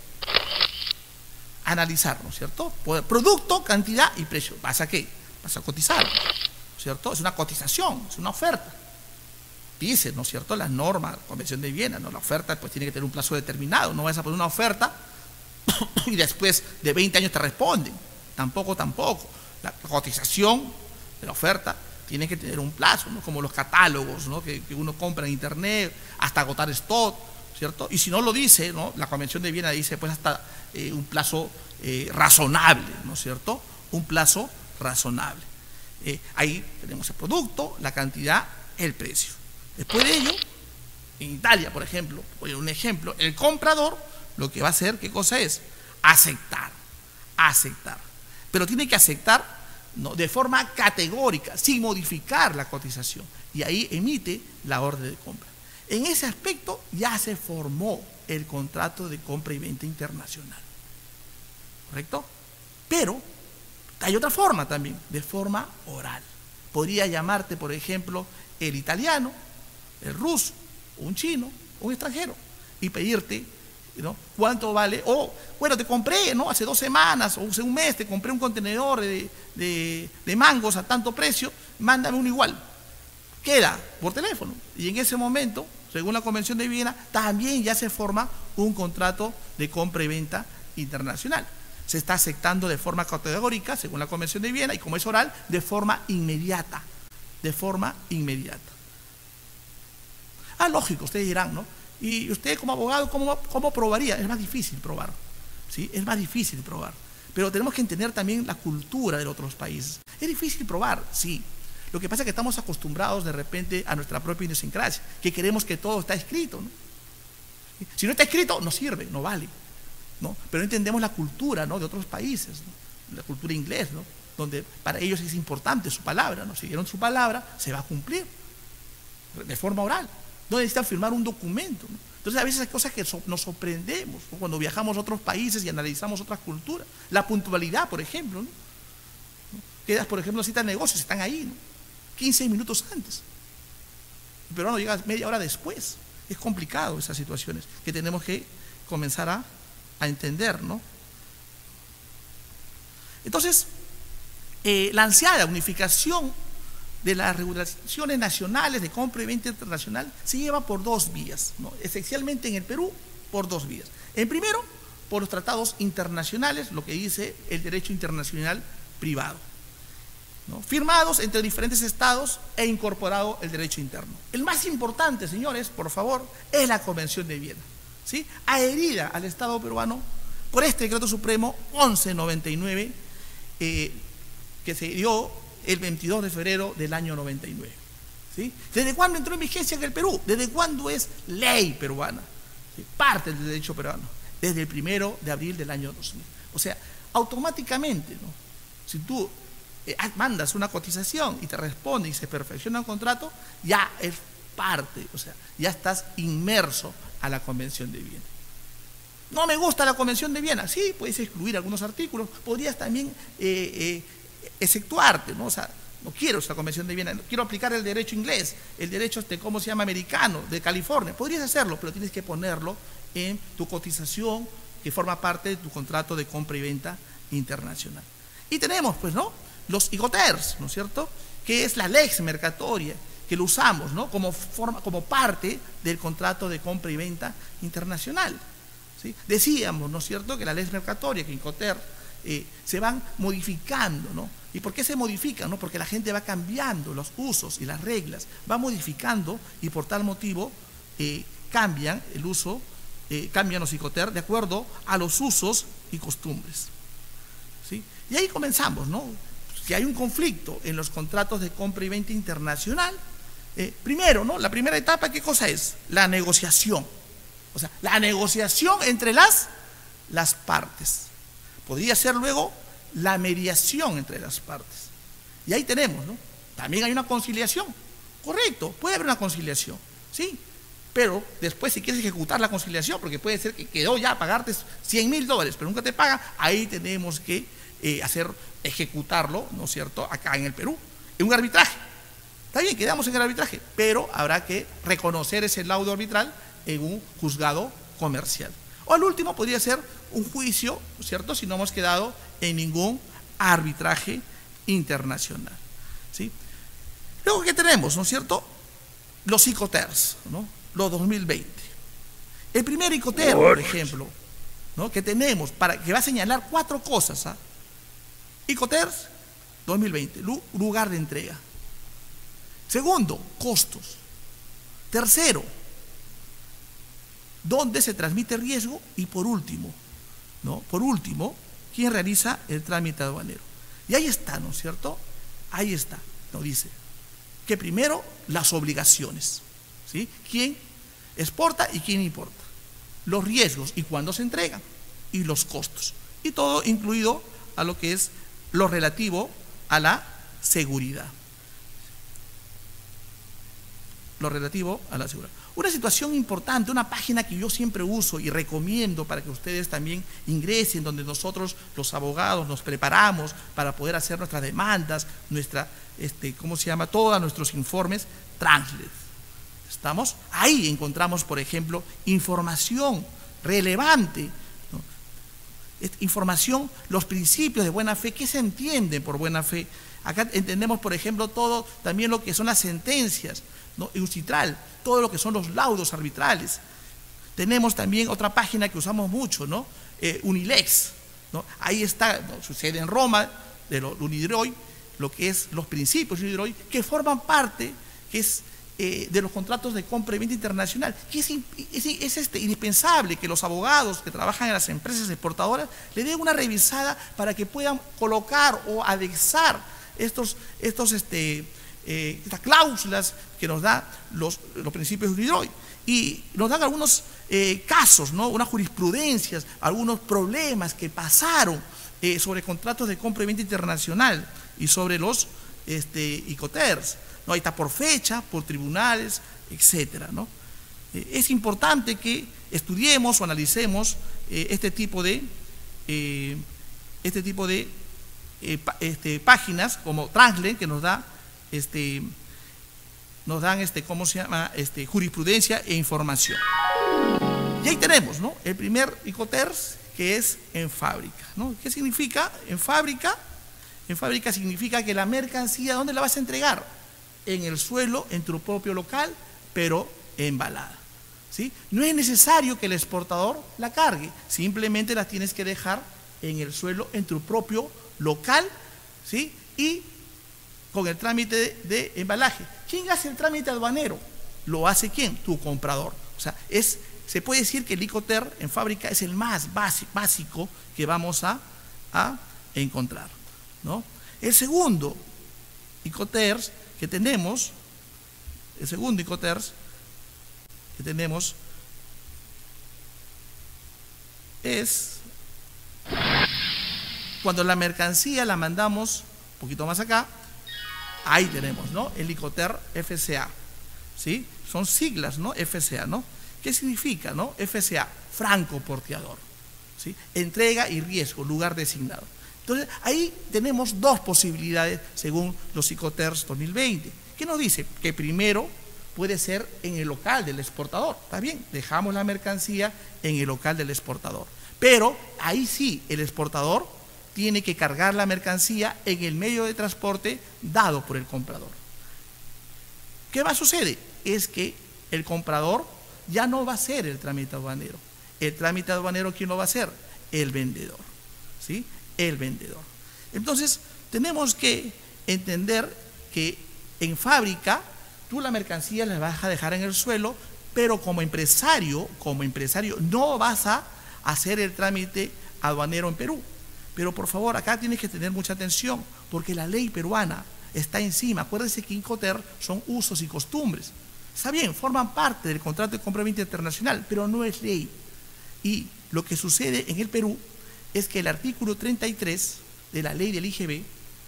analizar, ¿no es cierto?, producto, cantidad y precio. ¿Vas a qué? Vas a cotizar, ¿no es cierto? Es una cotización, es una oferta. Dice, ¿no es cierto?, la norma, Convención de Viena, ¿no?, la oferta pues tiene que tener un plazo determinado. No vas a poner una oferta y después de 20 años te responden. Tampoco. La cotización de la oferta tiene que tener un plazo, ¿no?, como los catálogos, ¿no?, que uno compra en internet hasta agotar stock, ¿cierto? Y si no lo dice, ¿no?, la Convención de Viena dice pues hasta un plazo razonable, ¿no es cierto? Un plazo razonable. Ahí tenemos el producto, la cantidad, el precio. Después de ello, en Italia, por ejemplo, voy a un ejemplo, el comprador lo que va a hacer, ¿qué cosa es? Aceptar. Pero tiene que aceptar, ¿no?, de forma categórica, sin modificar la cotización. Y ahí emite la orden de compra. En ese aspecto ya se formó el contrato de compra y venta internacional. ¿Correcto? Pero hay otra forma también, de forma oral. Podría llamarte, por ejemplo, el italiano, el ruso, un chino, un extranjero, y pedirte, ¿no?, cuánto vale, o bueno, te compré, ¿no?, hace 2 semanas o hace un mes te compré un contenedor de mangos a tanto precio, mándame uno igual. Queda por teléfono. Y en ese momento, según la Convención de Viena, también ya se forma un contrato de compra y venta internacional. Se está aceptando de forma categórica, según la Convención de Viena, y como es oral, de forma inmediata. Lógico, ustedes dirán, ¿no? Y usted como abogado, ¿cómo probaría? Es más difícil probar, ¿sí? Es más difícil probar. Pero tenemos que entender también la cultura de otros países. Es difícil probar, sí. Lo que pasa es que estamos acostumbrados de repente a nuestra propia idiosincrasia, que queremos que todo está escrito, ¿no? Si no está escrito, no sirve, no vale, ¿no? Pero entendemos la cultura, ¿no?, de otros países, ¿no?, la cultura inglesa, ¿no?, donde para ellos es importante su palabra, ¿no? Si dieron su palabra, se va a cumplir de forma oral. No necesitan firmar un documento, ¿no? Entonces a veces hay cosas que nos sorprendemos, ¿no?, cuando viajamos a otros países y analizamos otras culturas. La puntualidad, por ejemplo, ¿no? Quedas, por ejemplo, citas de negocios, están ahí, ¿no?, 15 minutos antes. El peruano llega media hora después. Es complicado esas situaciones que tenemos que comenzar a entender, ¿no? Entonces, la ansiada unificación de las regulaciones nacionales de compra y venta internacional se lleva por 2 vías, ¿no?, esencialmente en el Perú por 2 vías. En primero, por los tratados internacionales, lo que dice el derecho internacional privado, ¿no?, firmados entre diferentes estados e incorporado el derecho interno. El más importante, señores, por favor, es la Convención de Viena, ¿sí?, adherida al Estado peruano por este decreto supremo 1199, que se dio el 22 de febrero del año 99. ¿Sí? ¿Desde cuándo entró en vigencia en el Perú? ¿Desde cuándo es ley peruana? ¿Sí? Parte del derecho peruano, desde el 1 de abril del año 2000. O sea, automáticamente, ¿no?, si tú mandas una cotización y te responde y se perfecciona un contrato, ya es parte, o sea, ya estás inmerso a la Convención de Viena. ¿No me gusta la Convención de Viena? Sí, puedes excluir algunos artículos, podrías también exceptuarte, ¿no? O sea, no quiero esta Convención de Viena, no quiero aplicar el derecho inglés, el derecho ¿cómo se llama?, americano, de California. Podrías hacerlo, pero tienes que ponerlo en tu cotización que forma parte de tu contrato de compra y venta internacional. Y tenemos, pues, ¿no?, los IGOTERS, ¿no es cierto?, que es la lex mercatoria, que lo usamos, ¿no? como parte del contrato de compra y venta internacional. ¿Sí? Decíamos, ¿no es cierto?, que la ley mercatoria, que Incoterms, se van modificando, ¿no? ¿Y por qué se modifican? ¿No? Porque la gente va cambiando los usos y las reglas, va modificando y por tal motivo cambian el uso, cambian los Incoterms de acuerdo a los usos y costumbres. ¿Sí? Y ahí comenzamos, ¿no? Si hay un conflicto en los contratos de compra y venta internacional, primero, ¿no? La primera etapa, ¿qué cosa es? La negociación. O sea, la negociación entre las partes. Podría ser luego la mediación entre las partes. Y ahí tenemos, ¿no? También hay una conciliación. Correcto, puede haber una conciliación, ¿sí? Pero después, si quieres ejecutar la conciliación, porque puede ser que quedó ya a pagarte $100.000, pero nunca te paga, ahí tenemos que ejecutarlo, ¿no es cierto?, acá en el Perú, en un arbitraje. Está bien, quedamos en el arbitraje, pero habrá que reconocer ese laudo arbitral en un juzgado comercial. O al último podría ser un juicio, ¿no es cierto?, si no hemos quedado en ningún arbitraje internacional. ¿Sí? Luego, ¿qué tenemos?, ¿no es cierto? Los Incoterms, ¿no? Los 2020. El primer Incoterm, por ejemplo, ¿no?, que tenemos, que va a señalar 4 cosas. Incoterms 2020, lugar de entrega. Segundo, costos. Tercero, dónde se transmite riesgo. Y por último, ¿no? Por último, ¿quién realiza el trámite aduanero? Y ahí está, ¿no es cierto? Ahí está, nos dice que primero las obligaciones, ¿sí? ¿Quién exporta y quién importa? Los riesgos y cuándo se entregan, y los costos, y todo incluido a lo que es lo relativo a la seguridad. Lo relativo a la seguridad. Una situación importante, una página que yo siempre uso y recomiendo para que ustedes también ingresen, donde nosotros los abogados nos preparamos para poder hacer nuestras demandas, todos nuestros informes, Translate. ¿Estamos? Ahí encontramos, por ejemplo, información relevante, ¿no? Información, los principios de buena fe. ¿Qué se entiende por buena fe? Acá entendemos, por ejemplo, todo, también lo que son las sentencias, ¿no? Eusitral, todo lo que son los laudos arbitrales. Tenemos también otra página que usamos mucho, ¿no? Unilex, ¿no? Ahí está, ¿no?, sucede en Roma, de Unidroit, lo que es los principios de Unidroit, que forman parte, que es de los contratos de compra y venta internacional, que es indispensable que los abogados que trabajan en las empresas exportadoras le den una revisada para que puedan colocar o anexar estas cláusulas que nos da los principios de Unidroit, y nos dan algunos casos, ¿no?, unas jurisprudencias, algunos problemas que pasaron sobre contratos de compra y venta internacional y sobre los Incoterms, ¿no? Ahí está por fecha, por tribunales, etcétera, ¿no? Es importante que estudiemos o analicemos este tipo de páginas como Translate, que nos dan ¿cómo se llama? Jurisprudencia e información. Y ahí tenemos, ¿no?, el primer Incoterms, que es en fábrica, ¿no? ¿Qué significa en fábrica? En fábrica significa que la mercancía, ¿dónde la vas a entregar? En el suelo, en tu propio local, pero embalada, ¿sí? No es necesario que el exportador la cargue, simplemente la tienes que dejar en el suelo, en tu propio local, ¿sí? Y con el trámite de embalaje. ¿Quién hace el trámite aduanero? ¿Lo hace quién? Tu comprador. O sea, se puede decir que el Incoterm en fábrica es el más básico que vamos a encontrar, ¿no? El segundo Incoterms que tenemos, es cuando la mercancía la mandamos un poquito más acá. Ahí tenemos, ¿no?, el Incoterm FCA, ¿sí? Son siglas, ¿no? FCA, ¿no? ¿Qué significa, no? FCA, franco porteador, ¿sí? Entrega y riesgo, lugar designado. Entonces, ahí tenemos 2 posibilidades según los Incoterms 2020. ¿Qué nos dice? Que primero puede ser en el local del exportador. Está bien, dejamos la mercancía en el local del exportador. Pero ahí sí, el exportador tiene que cargar la mercancía en el medio de transporte dado por el comprador. ¿Qué va a suceder? Es que el comprador ya no va a hacer el trámite aduanero. El trámite aduanero, ¿quién lo va a hacer? El vendedor, ¿sí? El vendedor. Entonces, tenemos que entender que en fábrica, tú la mercancía la vas a dejar en el suelo, pero como empresario, no vas a hacer el trámite aduanero en Perú. Pero por favor, acá tienes que tener mucha atención, porque la ley peruana está encima. Acuérdense que Incoterm son usos y costumbres. Está bien, forman parte del contrato de compra-venta internacional, pero no es ley. Y lo que sucede en el Perú es que el artículo 33 de la ley del IGB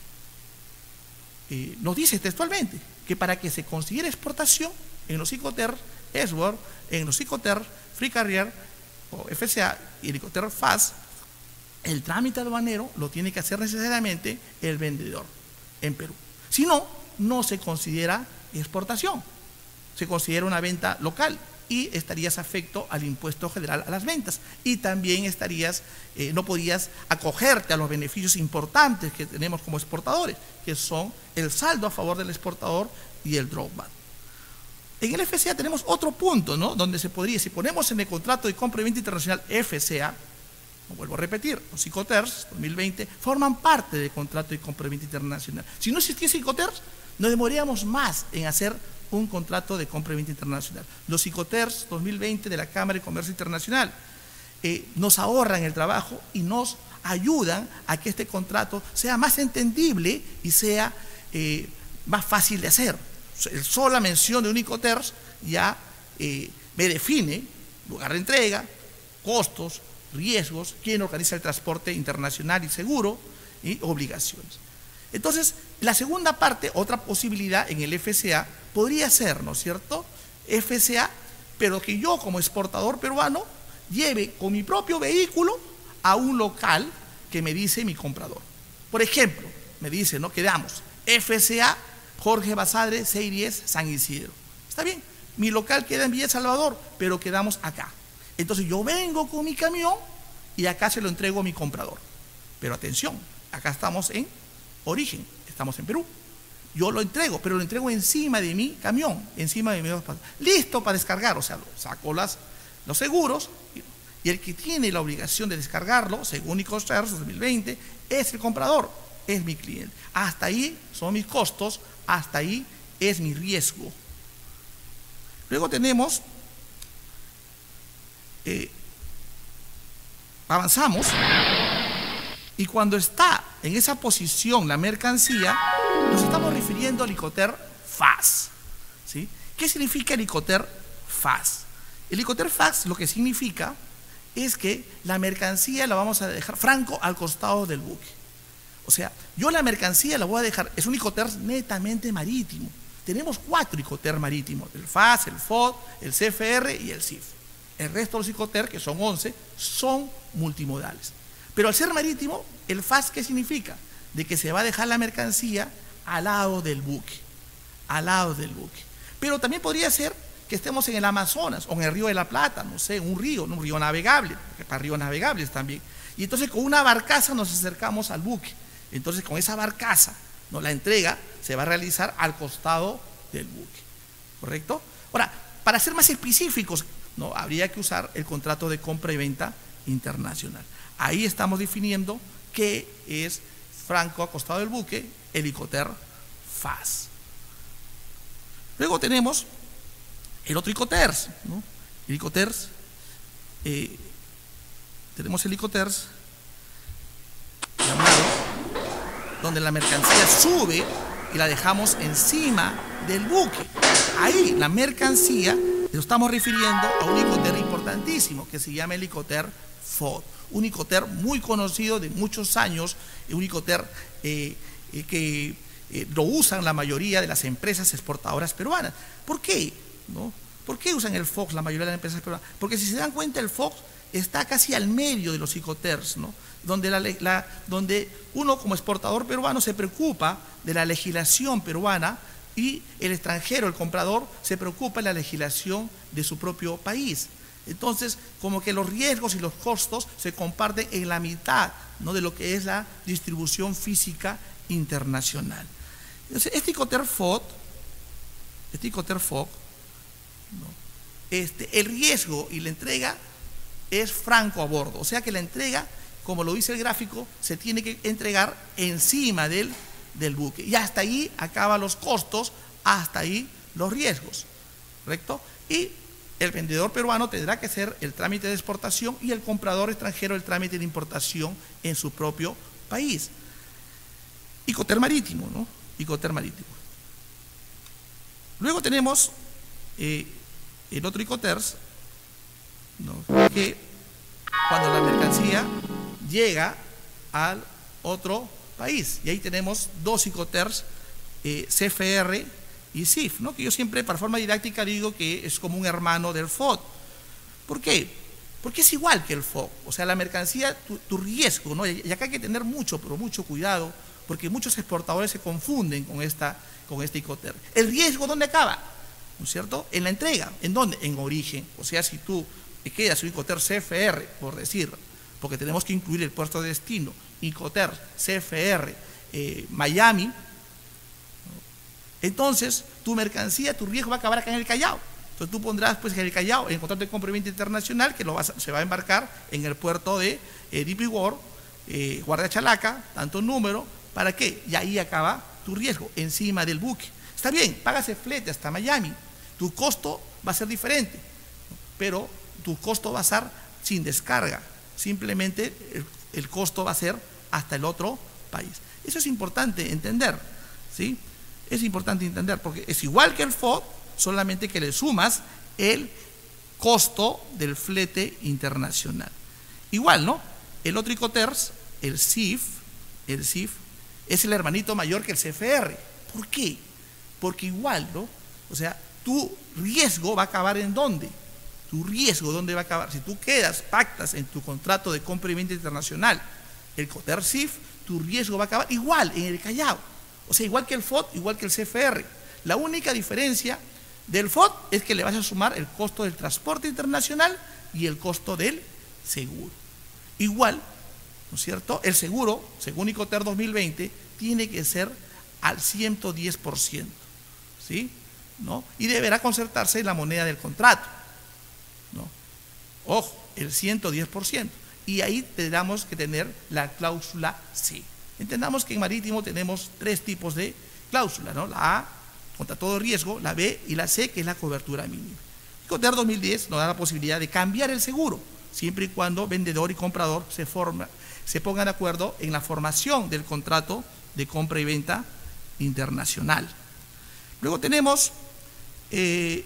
nos dice textualmente que para que se considere exportación en los Incoterm Export, en los Incoterm Free Carrier o FCA y el Incoterm FAS, el trámite aduanero lo tiene que hacer necesariamente el vendedor en Perú. Si no, no se considera exportación, se considera una venta local y estarías afecto al impuesto general a las ventas, y también no podías acogerte a los beneficios importantes que tenemos como exportadores, que son el saldo a favor del exportador y el drawback. En el FCA tenemos otro punto, ¿no?, donde se podría, si ponemos en el contrato de compra y venta internacional FCA, no vuelvo a repetir, los Incoterm 2020 forman parte del contrato de compra y venta internacional. Si no existiese Incoterm, nos demoraríamos más en hacer un contrato de compra y venta internacional. Los Incoterm 2020 de la Cámara de Comercio Internacional nos ahorran el trabajo y nos ayudan a que este contrato sea más entendible y sea más fácil de hacer. La sola mención de un Incoterm ya me define lugar de entrega, costos, riesgos, quién organiza el transporte internacional y seguro, y obligaciones. Entonces, la segunda parte, otra posibilidad en el FCA, podría ser, ¿no es cierto?, FCA, pero que yo como exportador peruano lleve con mi propio vehículo a un local que me dice mi comprador. Por ejemplo, me dice, ¿no?, quedamos FCA Jorge Basadre 610 San Isidro. Está bien, mi local queda en Villa Salvador, pero quedamos acá. Entonces yo vengo con mi camión y acá se lo entrego a mi comprador. Pero atención, acá estamos en origen, estamos en Perú. Yo lo entrego, pero lo entrego encima de mi camión, encima de mi listo para descargar. O sea, saco los seguros y el que tiene la obligación de descargarlo, según Incoterm 2020, es el comprador, es mi cliente. Hasta ahí son mis costos, hasta ahí es mi riesgo. Luego tenemos, avanzamos, y cuando está en esa posición la mercancía, nos estamos refiriendo al Incoterm FAS, ¿sí? ¿Qué significa el Incoterm FAS? El Incoterm FAS lo que significa es que la mercancía la vamos a dejar franco al costado del buque. O sea, yo la mercancía la voy a dejar, es un Incoterm netamente marítimo. Tenemos 4 Incoterm marítimos, el FAS, el FOD, el CFR y el CIF. El resto de los Incoterm, que son 11, son multimodales. Pero al ser marítimo, el FAS, ¿qué significa? De que se va a dejar la mercancía al lado del buque, al lado del buque. Pero también podría ser que estemos en el Amazonas o en el Río de la Plata, no sé, un río navegable, porque para ríos navegables también. Y entonces con una barcaza nos acercamos al buque. Entonces con esa barcaza, ¿no?, la entrega se va a realizar al costado del buque, ¿correcto? Ahora, para ser más específicos, ¿no?, habría que usar el contrato de compra y venta internacional. Ahí estamos definiendo qué es franco a costado del buque, el Incoterm FAS. Luego tenemos el otro Incoterm, ¿no? El Incoterm, tenemos el Incoterm llamado, donde la mercancía sube y la dejamos encima del buque. Ahí la mercancía, lo estamos refiriendo a un Incoterm importantísimo que se llama el Incoterm FOD. Un Incoterm muy conocido de muchos años, un Incoterm que lo usan la mayoría de las empresas exportadoras peruanas. ¿Por qué? ¿No? ¿Por qué usan el FOX la mayoría de las empresas peruanas? Porque si se dan cuenta, el FOX está casi al medio de los Incoterms, ¿no?, donde uno como exportador peruano se preocupa de la legislación peruana y el extranjero, el comprador, se preocupa de la legislación de su propio país. Entonces, como que los riesgos y los costos se comparten en la mitad, ¿no?, de lo que es la distribución física internacional. Entonces, este Incoterm FOD este Icoter FOB, ¿no? El riesgo y la entrega es franco a bordo, o sea que la entrega, como lo dice el gráfico, se tiene que entregar encima del buque, y hasta ahí acaban los costos, hasta ahí los riesgos, ¿correcto? Y el vendedor peruano tendrá que hacer el trámite de exportación y el comprador extranjero el trámite de importación en su propio país. Icoter marítimo, ¿no? Icoter marítimo. Luego tenemos el otro Icoters, ¿no? Que cuando la mercancía llega al otro país, y ahí tenemos dos Icoters, CFR y CIF, ¿no? Que yo siempre, para forma didáctica, digo que es como un hermano del FOB. ¿Por qué? Porque es igual que el FOB, o sea, la mercancía, tu riesgo, ¿no? Y acá hay que tener mucho, pero mucho cuidado, porque muchos exportadores se confunden con este Icoter. ¿El riesgo dónde acaba? ¿No es cierto? En la entrega. ¿En dónde? En origen. O sea, si tú te quedas un Icoter CFR, por decir, porque tenemos que incluir el puerto de destino, Icoter CFR Miami, ¿no? Entonces tu mercancía, tu riesgo va a acabar acá en el Callao. Entonces tú pondrás pues en el Callao, en contrato de compra y venta internacional, que se va a embarcar en el puerto de DP World, Guardia Chalaca, tanto número, ¿para qué? Y ahí acaba tu riesgo, encima del buque. Está bien, pagas el flete hasta Miami, tu costo va a ser diferente, pero tu costo va a ser sin descarga, simplemente el costo va a ser hasta el otro país. Eso es importante entender, ¿sí? Es importante entender, porque es igual que el FOB, solamente que le sumas el costo del flete internacional. Igual, ¿no? El otro Icoters, el CIF, es el hermanito mayor que el CFR. ¿Por qué? Porque igual, ¿no? O sea, tu riesgo va a acabar ¿en dónde? Tu riesgo, ¿dónde va a acabar? Si tú pactas en tu contrato de compra y venta internacional el Icoter CIF, tu riesgo va a acabar igual en el Callao. O sea, igual que el FOB, igual que el CFR. La única diferencia del FOB es que le vas a sumar el costo del transporte internacional y el costo del seguro. Igual, ¿no es cierto? El seguro, según Icoter 2020, tiene que ser al 110%, ¿sí? ¿No? Y deberá concertarse en la moneda del contrato, ¿no? Ojo, el 110%. Y ahí tendremos que tener la cláusula C. Entendamos que en marítimo tenemos tres tipos de cláusula, ¿no? La A, contra todo riesgo, la B y la C, que es la cobertura mínima. Icoter 2010 nos da la posibilidad de cambiar el seguro, siempre y cuando vendedor y comprador se pongan de acuerdo en la formación del contrato de compra y venta internacional. Luego tenemos este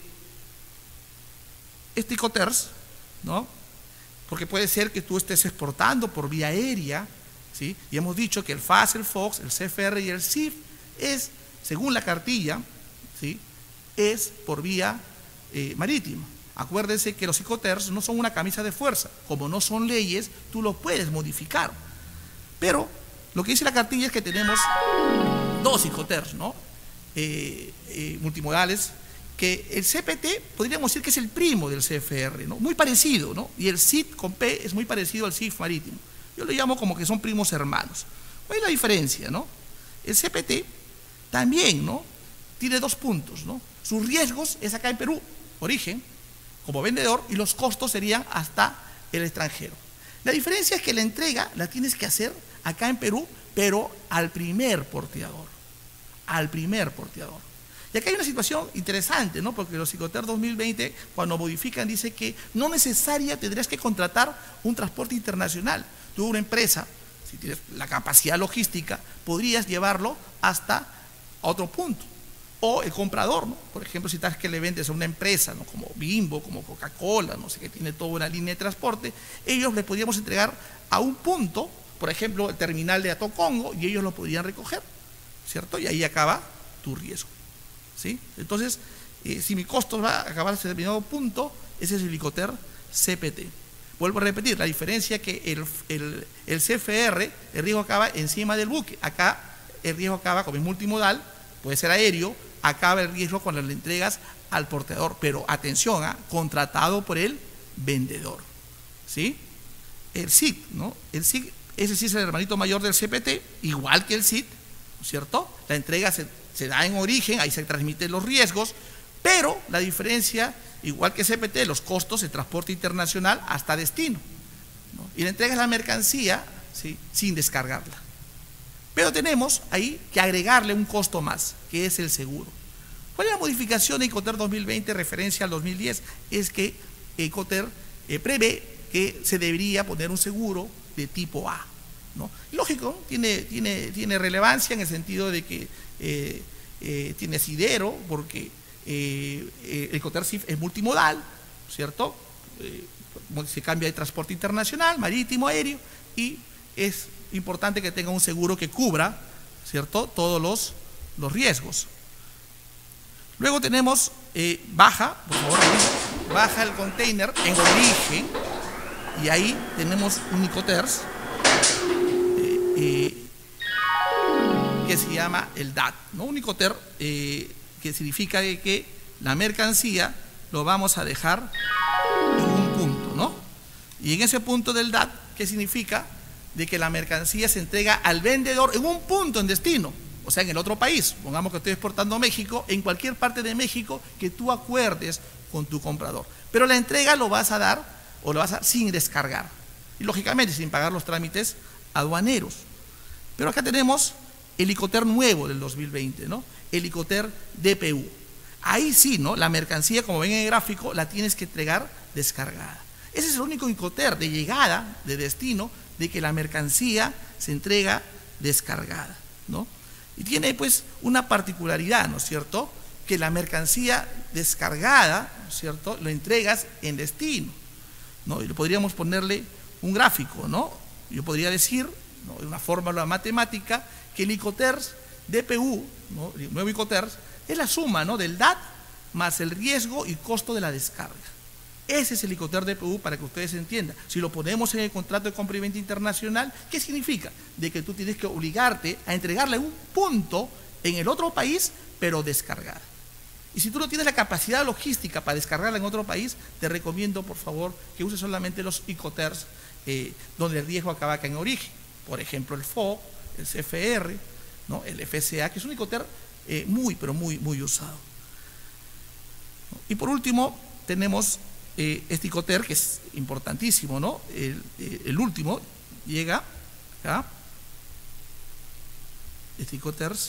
Icoters, ¿no? Porque puede ser que tú estés exportando por vía aérea, ¿sí? Y hemos dicho que el FAS, el FOX, el CFR y el CIF es, según la cartilla, ¿sí? Es por vía marítima. Acuérdense que los Icoters no son una camisa de fuerza. Como no son leyes, tú los puedes modificar. Pero lo que dice la cartilla es que tenemos dos Icoters, ¿no? Multimodales, que el CPT podríamos decir que es el primo del CFR, ¿no? Muy parecido, ¿no? Y el CIT con P es muy parecido al CIF marítimo. Yo lo llamo como que son primos hermanos. ¿Cuál es la diferencia, no? El CPT también, ¿no? Tiene dos puntos, ¿no? Sus riesgos es acá en Perú, origen, como vendedor, y los costos serían hasta el extranjero. La diferencia es que la entrega la tienes que hacer acá en Perú, pero al primer porteador. Al primer porteador. Y acá hay una situación interesante, ¿no? Porque los Icoter 2020, cuando modifican, dice que no necesaria tendrías que contratar un transporte internacional. Tú, una empresa, si tienes la capacidad logística, podrías llevarlo hasta otro punto. O el comprador, ¿no? Por ejemplo, si tal que le vendes a una empresa, ¿no? Como Bimbo, como Coca-Cola, no sé, que tiene toda una línea de transporte, ellos le podríamos entregar a un punto, por ejemplo, el terminal de Atocongo, y ellos lo podrían recoger, ¿cierto? Y ahí acaba tu riesgo, ¿sí? Entonces, si mi costo va a acabar a determinado punto, ese es el Icoter CPT. Vuelvo a repetir, la diferencia es que el CFR, el riesgo acaba encima del buque. Acá el riesgo acaba, como es multimodal, puede ser aéreo, acaba el riesgo cuando le entregas al porteador, pero atención, contratado por el vendedor, ¿sí? El SIT, ¿no? El SIT, ese sí es el hermanito mayor del CPT, igual que el SIT, ¿cierto? La entrega se da en origen, ahí se transmiten los riesgos, pero la diferencia, igual que CPT, los costos de transporte internacional hasta destino, ¿no? Y le entregas la mercancía, ¿sí?, sin descargarla. Pero tenemos ahí que agregarle un costo más, que es el seguro. ¿Cuál es la modificación de Incoterm 2020 referencia al 2010? Es que Incoterm prevé que se debería poner un seguro de tipo A, ¿no? Lógico, tiene relevancia en el sentido de que tiene asidero, porque Incoterm es multimodal, ¿cierto? Se cambia de transporte internacional, marítimo, aéreo, y es importante que tenga un seguro que cubra, ¿cierto?, todos los riesgos. Luego tenemos, baja, por favor, baja el container en origen, y ahí tenemos un Incoterm que se llama el DAT, ¿no? Un Incoterm que significa que la mercancía lo vamos a dejar en un punto, ¿no? Y en ese punto del DAT, ¿qué significa? De que la mercancía se entrega al vendedor en un punto en destino, o sea, en el otro país. Pongamos que estoy exportando a México, en cualquier parte de México que tú acuerdes con tu comprador. Pero la entrega lo vas a dar, o lo vas a dar sin descargar, y lógicamente sin pagar los trámites aduaneros. Pero acá tenemos el Incoterm nuevo del 2020, ¿no? El Incoterm DPU. Ahí sí, ¿no?, la mercancía, como ven en el gráfico, la tienes que entregar descargada. Ese es el único Incoterm de llegada, de destino, de que la mercancía se entrega descargada, ¿no? Y tiene pues una particularidad, ¿no es cierto?, que la mercancía descargada, ¿no es cierto?, lo entregas en destino, ¿no? Y podríamos ponerle un gráfico, ¿no? Yo podría decir, ¿no?, de una fórmula matemática, que el Incoterm DPU, ¿no?, el nuevo Incoterm, es la suma, ¿no?, del DAT más el riesgo y costo de la descarga. Ese es el Incoterm DPU, para que ustedes entiendan. Si lo ponemos en el contrato de compra y venta internacional, ¿qué significa? De que tú tienes que obligarte a entregarle un punto en el otro país, pero descargada. Y si tú no tienes la capacidad logística para descargarla en otro país, te recomiendo, por favor, que uses solamente los Incoterms donde el riesgo acaba acá en origen. Por ejemplo, el FOB, el CFR, ¿no?, el FCA, que es un Incoterm pero muy usado. Y por último, tenemos este Incoterm, que es importantísimo, ¿no? El último llega acá, este Incoterm,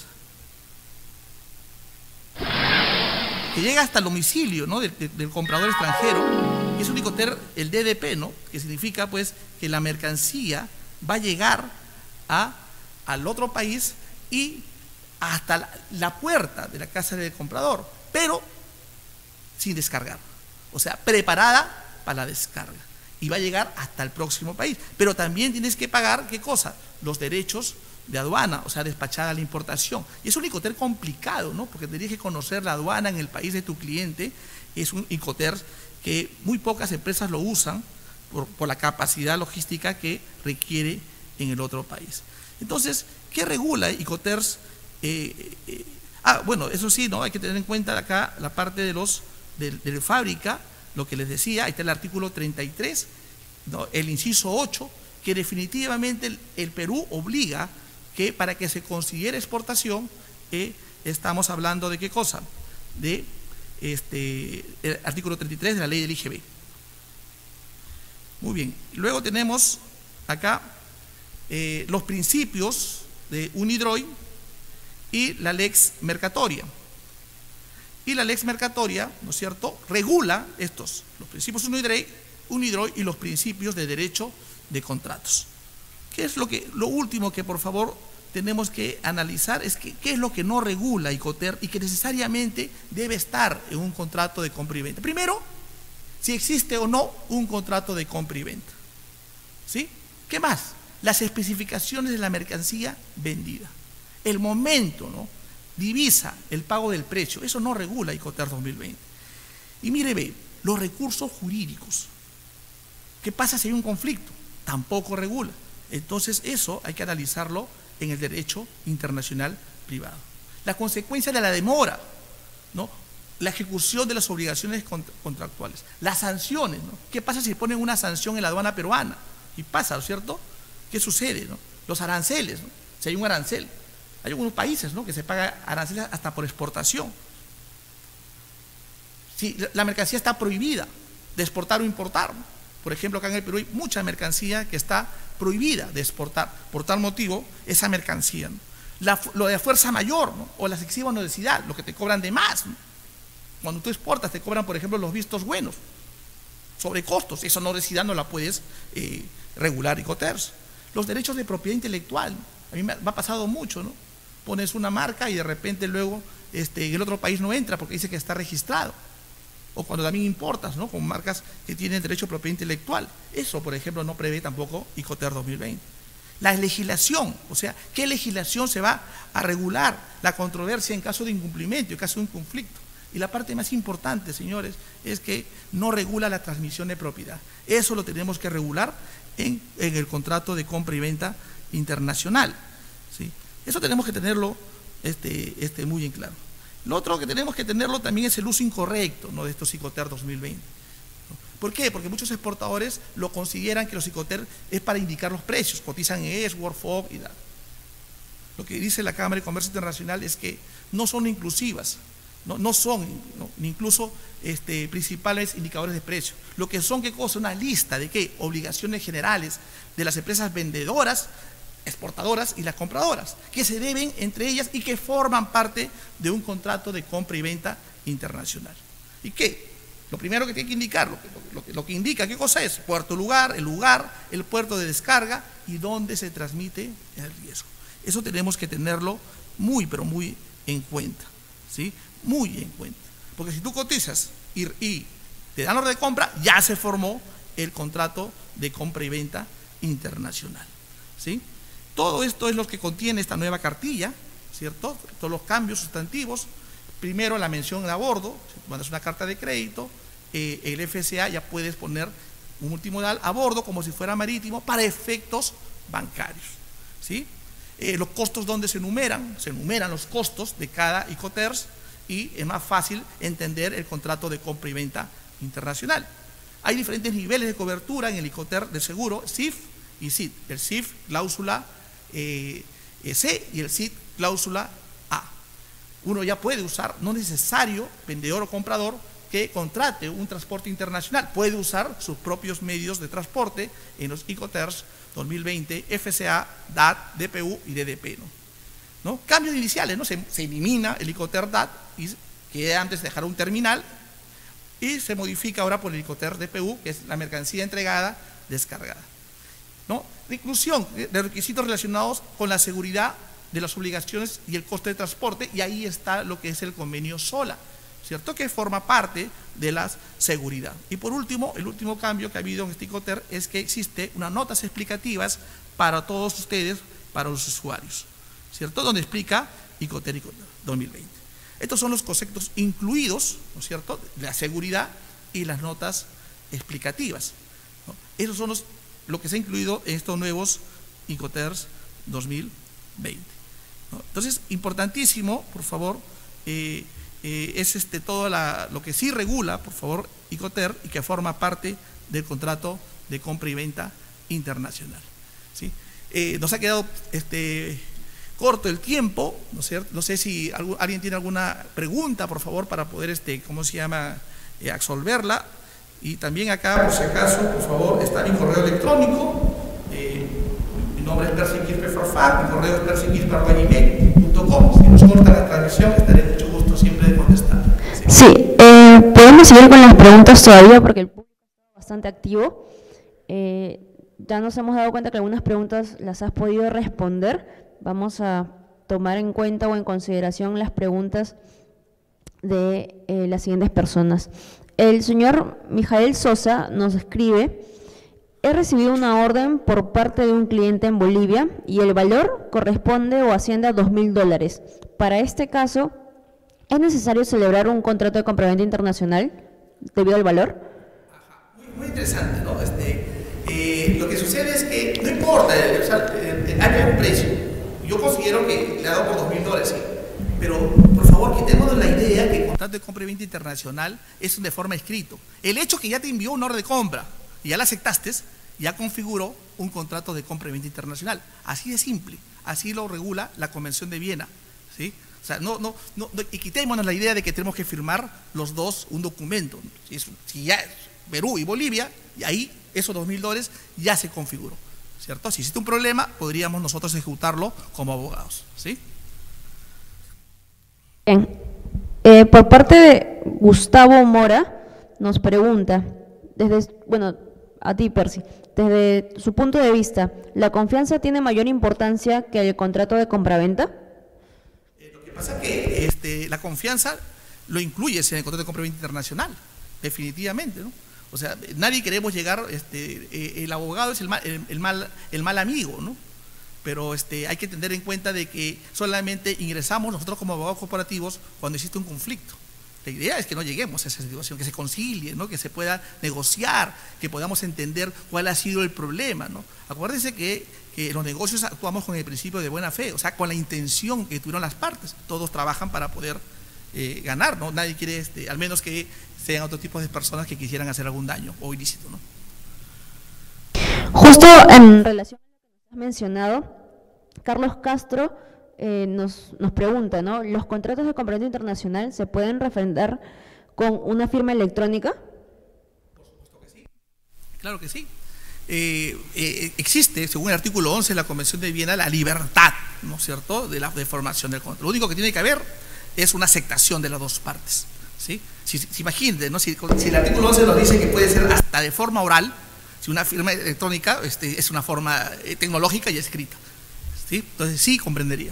que llega hasta el domicilio, ¿no?, del comprador extranjero, y es un Incoterm, el DDP, ¿no?, que significa pues que la mercancía va a llegar al otro país y hasta la puerta de la casa del comprador, pero sin descargar. O sea, preparada para la descarga, y va a llegar hasta el próximo país. Pero también tienes que pagar, ¿qué cosa? Los derechos de aduana, o sea, despachada la importación. Y es un Incoterm complicado, ¿no?, porque tienes que conocer la aduana en el país de tu cliente. Es un Incoterm que muy pocas empresas lo usan por la capacidad logística que requiere en el otro país. Entonces, ¿qué regula Incoterm? Bueno, eso sí, ¿no?, hay que tener en cuenta acá la parte de fábrica, lo que les decía. Ahí está el artículo 33, ¿no?, el inciso 8, que definitivamente el Perú obliga que para que se considere exportación, estamos hablando de qué cosa, de el artículo 33 de la ley del IGB. Muy bien, luego tenemos acá los principios de UNIDROIT y la Lex Mercatoria. Y la Lex Mercatoria, ¿no es cierto?, regula los principios UNIDROIT y los principios de derecho de contratos. ¿Qué es lo último que por favor tenemos que analizar? Es qué es lo que no regula Incoterm y que necesariamente debe estar en un contrato de compra y venta. Primero, si existe o no un contrato de compra y venta, ¿sí? ¿Qué más? Las especificaciones de la mercancía vendida, el momento, ¿no?, divisa, el pago del precio. Eso no regula Incoterm 2020. Y mire, ve, los recursos jurídicos. ¿Qué pasa si hay un conflicto? Tampoco regula. Entonces eso hay que analizarlo en el derecho internacional privado. La consecuencia de la demora, ¿no?, la ejecución de las obligaciones contractuales, las sanciones, ¿no? ¿Qué pasa si ponen una sanción en la aduana peruana? Y pasa, ¿no es cierto? ¿Qué sucede, no? Los aranceles, ¿no? Si hay un arancel, hay algunos países, ¿no?, que se paga aranceles hasta por exportación. Si la mercancía está prohibida de exportar o importar, ¿no? Por ejemplo, acá en el Perú hay mucha mercancía que está prohibida de exportar. Por tal motivo, esa mercancía, ¿no? Lo de fuerza mayor, ¿no? O la excesiva onerosidad, lo que te cobran de más, ¿no? Cuando tú exportas te cobran, por ejemplo, los vistos buenos, sobre costos. Esa onerosidad no la puedes regular Icoters. Los derechos de propiedad intelectual, ¿no? A mí me ha pasado mucho, ¿no? Pones una marca y de repente luego en el otro país no entra porque dice que está registrado. O cuando también importas, ¿no? Con marcas que tienen derecho a propiedad intelectual. Eso, por ejemplo, no prevé tampoco Icoter 2020. La legislación, o sea, ¿qué legislación se va a regular la controversia en caso de incumplimiento, en caso de un conflicto? Y la parte más importante, señores, es que no regula la transmisión de propiedad. Eso lo tenemos que regular en el contrato de compra y venta internacional, ¿sí? Eso tenemos que tenerlo muy en claro. Lo otro que tenemos que tenerlo también es el uso incorrecto, ¿no?, de estos Icoter 2020. ¿No? ¿Por qué? Porque muchos exportadores lo consideran que los Icoter es para indicar los precios, cotizan en ES, WorldFob y tal. Lo que dice la Cámara de Comercio Internacional es que no son inclusivas, no son ni incluso principales indicadores de precio. Lo que son, ¿qué cosa? Una lista de qué, obligaciones generales de las empresas vendedoras, exportadoras y las compradoras, que se deben entre ellas y que forman parte de un contrato de compra y venta internacional. ¿Y qué? Lo primero que tiene que indicar, lo que indica, ¿qué cosa es? Puerto lugar, el puerto de descarga y dónde se transmite el riesgo. Eso tenemos que tenerlo muy, pero muy en cuenta, ¿sí? Muy en cuenta. Porque si tú cotizas y te dan orden de compra, ya se formó el contrato de compra y venta internacional, ¿sí? Todo esto es lo que contiene esta nueva cartilla, ¿cierto? Todos los cambios sustantivos. Primero, la mención de a bordo. Si tú mandas una carta de crédito, el FCA ya puedes poner un multimodal a bordo como si fuera marítimo para efectos bancarios, ¿sí? Los costos, donde se enumeran los costos de cada Icoters y es más fácil entender el contrato de compra y venta internacional. Hay diferentes niveles de cobertura en el Icoter de seguro, CIF y CID. El CIF, cláusula C, y el CID, cláusula A. Uno ya puede usar, no es necesario, vendedor o comprador, que contrate un transporte internacional. Puede usar sus propios medios de transporte en los Icoters 2020, FCA, DAT, DPU y DDP, ¿no? Cambios iniciales, ¿no? Se elimina el Icoter DAT, que antes dejara un terminal, y se modifica ahora por el Icoter DPU, que es la mercancía entregada, descargada, ¿no? La inclusión de requisitos relacionados con la seguridad de las obligaciones y el coste de transporte, y ahí está lo que es el convenio SOLA, ¿cierto? Que forma parte de la seguridad. Y por último, el último cambio que ha habido en este Icoter es que existe unas notas explicativas para todos ustedes, para los usuarios, ¿cierto? Donde explica Icoter 2020. Estos son los conceptos incluidos, ¿no es cierto?, la seguridad y las notas explicativas, ¿no? Esos son lo que se ha incluido en estos nuevos Icoters 2020, ¿no? Entonces, importantísimo, por favor, es todo lo que sí regula, por favor, Icoter, y que forma parte del contrato de compra y venta internacional, ¿sí? Nos ha quedado corto el tiempo, ¿no es cierto? No sé si alguien tiene alguna pregunta, por favor, para poder, absolverla. Y también acá, por si acaso, por favor, está mi correo electrónico. Mi nombre es percy.quispe.farfar, mi correo es percy.quispe.gmail.com. Si nos corta la transmisión, estaré mucho gusto siempre de contestar. Sí, podemos seguir con las preguntas todavía porque el público está bastante activo. Ya nos hemos dado cuenta que algunas preguntas las has podido responder. Vamos a tomar en cuenta o en consideración las preguntas de las siguientes personas. El señor Mijael Sosa nos escribe: he recibido una orden por parte de un cliente en Bolivia y el valor corresponde o asciende a $2.000. Para este caso, ¿es necesario celebrar un contrato de compraventa internacional debido al valor? Muy interesante, ¿no? Lo que sucede es que no importa, hay un precio. Yo considero que le ha dado por $2.000, sí. Pero, por favor, quitémonos la idea que el contrato de compra y venta internacional es de forma escrito. El hecho que ya te envió una orden de compra y ya la aceptaste, ya configuró un contrato de compra y venta internacional. Así de simple, así lo regula la Convención de Viena, ¿sí? sea, y quitémonos la idea de que tenemos que firmar los dos un documento. Si ya Perú y Bolivia, y ahí esos $2.000 ya se configuró, ¿cierto? Si existe un problema, podríamos nosotros ejecutarlo como abogados, ¿sí? Bien. Por parte de Gustavo Mora, nos pregunta, bueno, a ti, Percy, desde su punto de vista, ¿la confianza tiene mayor importancia que el contrato de compraventa? Lo que pasa es que la confianza lo incluyes en el contrato de compraventa internacional, definitivamente, ¿no? O sea, nadie queremos llegar, el abogado es el mal amigo, ¿no? Pero hay que tener en cuenta de que solamente ingresamos nosotros como abogados corporativos cuando existe un conflicto. La idea es que no lleguemos a esa situación, que se concilie, ¿no? Que se pueda negociar, que podamos entender cuál ha sido el problema, ¿no? Acuérdense que los negocios actuamos con el principio de buena fe, o sea, con la intención que tuvieron las partes. Todos trabajan para poder ganar, ¿no? Nadie quiere, al menos que sean otro tipo de personas que quisieran hacer algún daño o ilícito, ¿no? Justo en relación a lo que nos has mencionado, Carlos Castro nos pregunta, ¿no? ¿Los contratos de compraventa internacional se pueden refrendar con una firma electrónica? Por supuesto que sí. Claro que sí. Existe, según el artículo 11 de la Convención de Viena, la libertad, ¿no es cierto?, de la formación del contrato. Lo único que tiene que haber es una aceptación de las dos partes, ¿sí? Si imagínate, ¿no? Si el artículo 11 nos dice que puede ser hasta de forma oral, si una firma electrónica es una forma tecnológica y escrita, ¿sí? Entonces sí comprendería.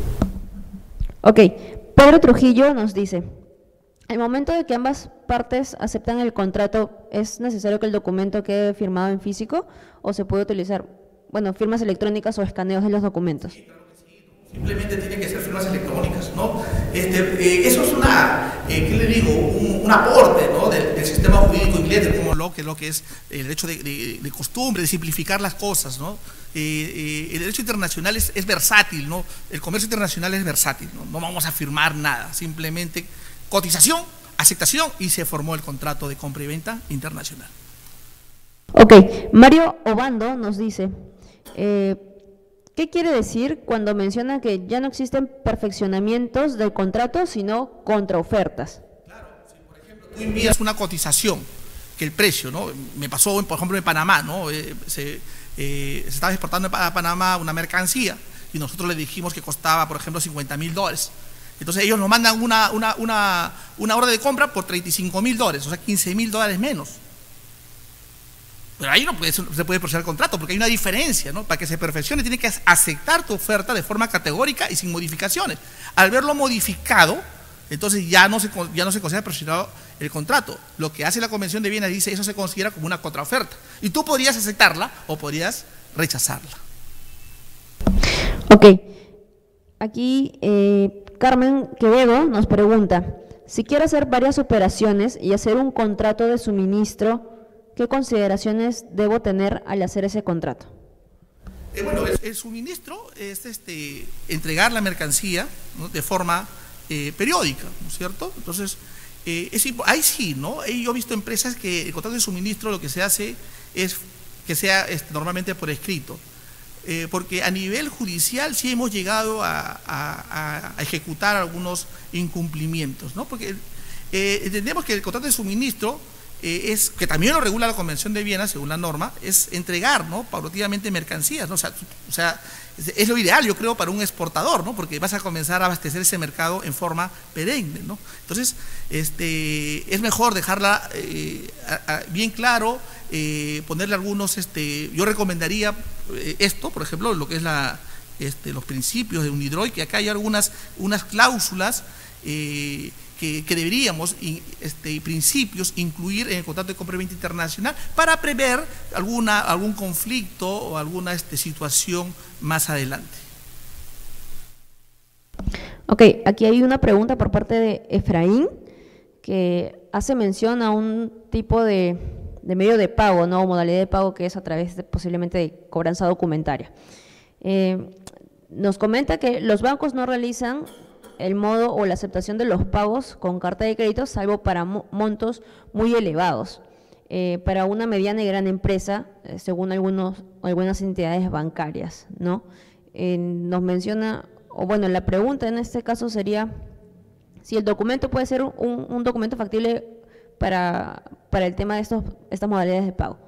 Ok, Pedro Trujillo nos dice, al momento de que ambas partes aceptan el contrato, ¿es necesario que el documento quede firmado en físico o se puede utilizar, bueno, firmas electrónicas o escaneos de los documentos? Sí, claro que sí. Simplemente tienen que ser firmas electrónicas, ¿no? Eso es ¿qué le digo? Un aporte, ¿no?, del sistema jurídico inglés, como lo que es el derecho de costumbre, de simplificar las cosas, ¿no? El derecho internacional es versátil, ¿no? El comercio internacional es versátil, ¿no? No vamos a firmar nada, simplemente cotización, aceptación y se formó el contrato de compra y venta internacional. Ok, Mario Obando nos dice, ¿qué quiere decir cuando menciona que ya no existen perfeccionamientos del contrato, sino contraofertas? Claro, si por ejemplo tú envías una cotización, que el precio, ¿no? Me pasó, por ejemplo, en Panamá, ¿no? Se estaba exportando a Panamá una mercancía y nosotros le dijimos que costaba, por ejemplo, $50.000. Entonces ellos nos mandan una orden de compra por $35.000, o sea, $15.000 menos. Pero ahí no se puede procesar el contrato porque hay una diferencia, ¿no? Para que se perfeccione tiene que aceptar tu oferta de forma categórica y sin modificaciones. Al verlo modificado, entonces ya no se considera perfeccionado el contrato. Lo que hace la Convención de Viena dice eso se considera como una contraoferta. Y tú podrías aceptarla o podrías rechazarla. Ok. Aquí Carmen Quevedo nos pregunta, si quiero hacer varias operaciones y hacer un contrato de suministro, ¿qué consideraciones debo tener al hacer ese contrato? Bueno, el suministro es entregar la mercancía, ¿no?, de forma periódica, ¿no es cierto? Entonces, ahí sí, ¿no? Yo he visto empresas que el contrato de suministro lo que se hace es que sea normalmente por escrito, porque a nivel judicial sí hemos llegado a ejecutar algunos incumplimientos, ¿no? Porque entendemos que el contrato de suministro que también lo regula la Convención de Viena, según la norma, es entregar, ¿no?, paulatinamente mercancías, ¿no? O sea, es lo ideal, yo creo, para un exportador, ¿no? Porque vas a comenzar a abastecer ese mercado en forma perenne, ¿no? Entonces, es mejor dejarla bien claro, ponerle algunos, yo recomendaría esto, por ejemplo, lo que es los principios de UNIDROIT, que acá hay unas cláusulas que deberíamos, principios, incluir en el contrato de compra-venta internacional para prever algún conflicto o alguna situación más adelante. Ok, aquí hay una pregunta por parte de Efraín que hace mención a un tipo de medio de pago, ¿no? Modalidad de pago que es a través posiblemente de cobranza documentaria. Nos comenta que los bancos no realizan el modo o la aceptación de los pagos con carta de crédito, salvo para montos muy elevados. Para una mediana y gran empresa, según algunas entidades bancarias, ¿no? Nos menciona o bueno, la pregunta en este caso sería si el documento puede ser un documento factible para el tema de estas modalidades de pago.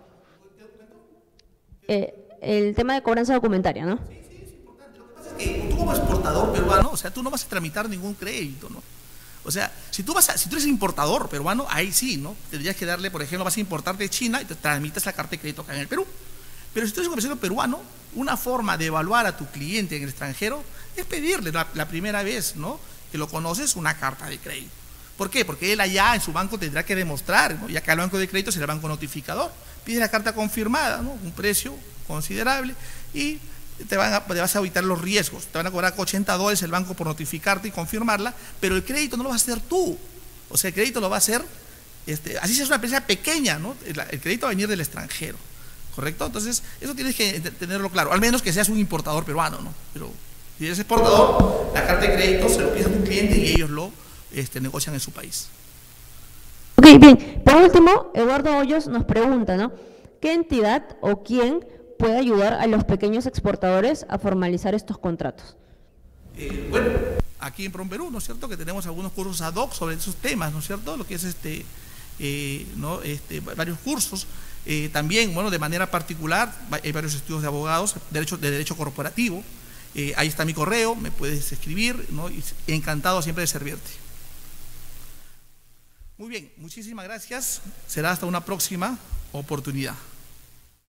El tema de cobranza documentaria, ¿no? Sí, es importante. Lo que pasa es que tú como exportador peruano, o sea, tú no vas a tramitar ningún crédito, ¿no? O sea, si tú eres importador peruano, ahí sí, ¿no? Tendrías que darle, por ejemplo, vas a importar de China y te tramitas la carta de crédito acá en el Perú. Pero si tú eres un comerciante peruano, una forma de evaluar a tu cliente en el extranjero es pedirle la primera vez, ¿no?, que lo conoces, una carta de crédito. ¿Por qué? Porque él allá en su banco tendrá que demostrar, ¿no? Y acá el banco de crédito será el banco notificador. Pide la carta confirmada, ¿no?, un precio considerable, y te vas a evitar los riesgos. Te van a cobrar $80 el banco por notificarte y confirmarla, pero el crédito no lo vas a hacer tú. O sea, el crédito lo va a hacer, así sea una empresa pequeña, ¿no? El crédito va a venir del extranjero, ¿correcto? Entonces, eso tienes que tenerlo claro, al menos que seas un importador peruano, ¿no? Pero si eres exportador, la carta de crédito se lo pides a tu cliente y ellos lo negocian en su país. Ok, bien. Por último, Eduardo Hoyos nos pregunta, ¿no? ¿Qué entidad o quién puede ayudar a los pequeños exportadores a formalizar estos contratos? Bueno, aquí en PROMPERÚ, ¿no es cierto?, que tenemos algunos cursos ad hoc sobre esos temas, ¿no es cierto?, lo que es varios cursos. También, bueno, de manera particular, hay varios estudios de abogados, de derecho corporativo. Ahí está mi correo, me puedes escribir, ¿no? Y encantado siempre de servirte. Muy bien, muchísimas gracias. Será hasta una próxima oportunidad.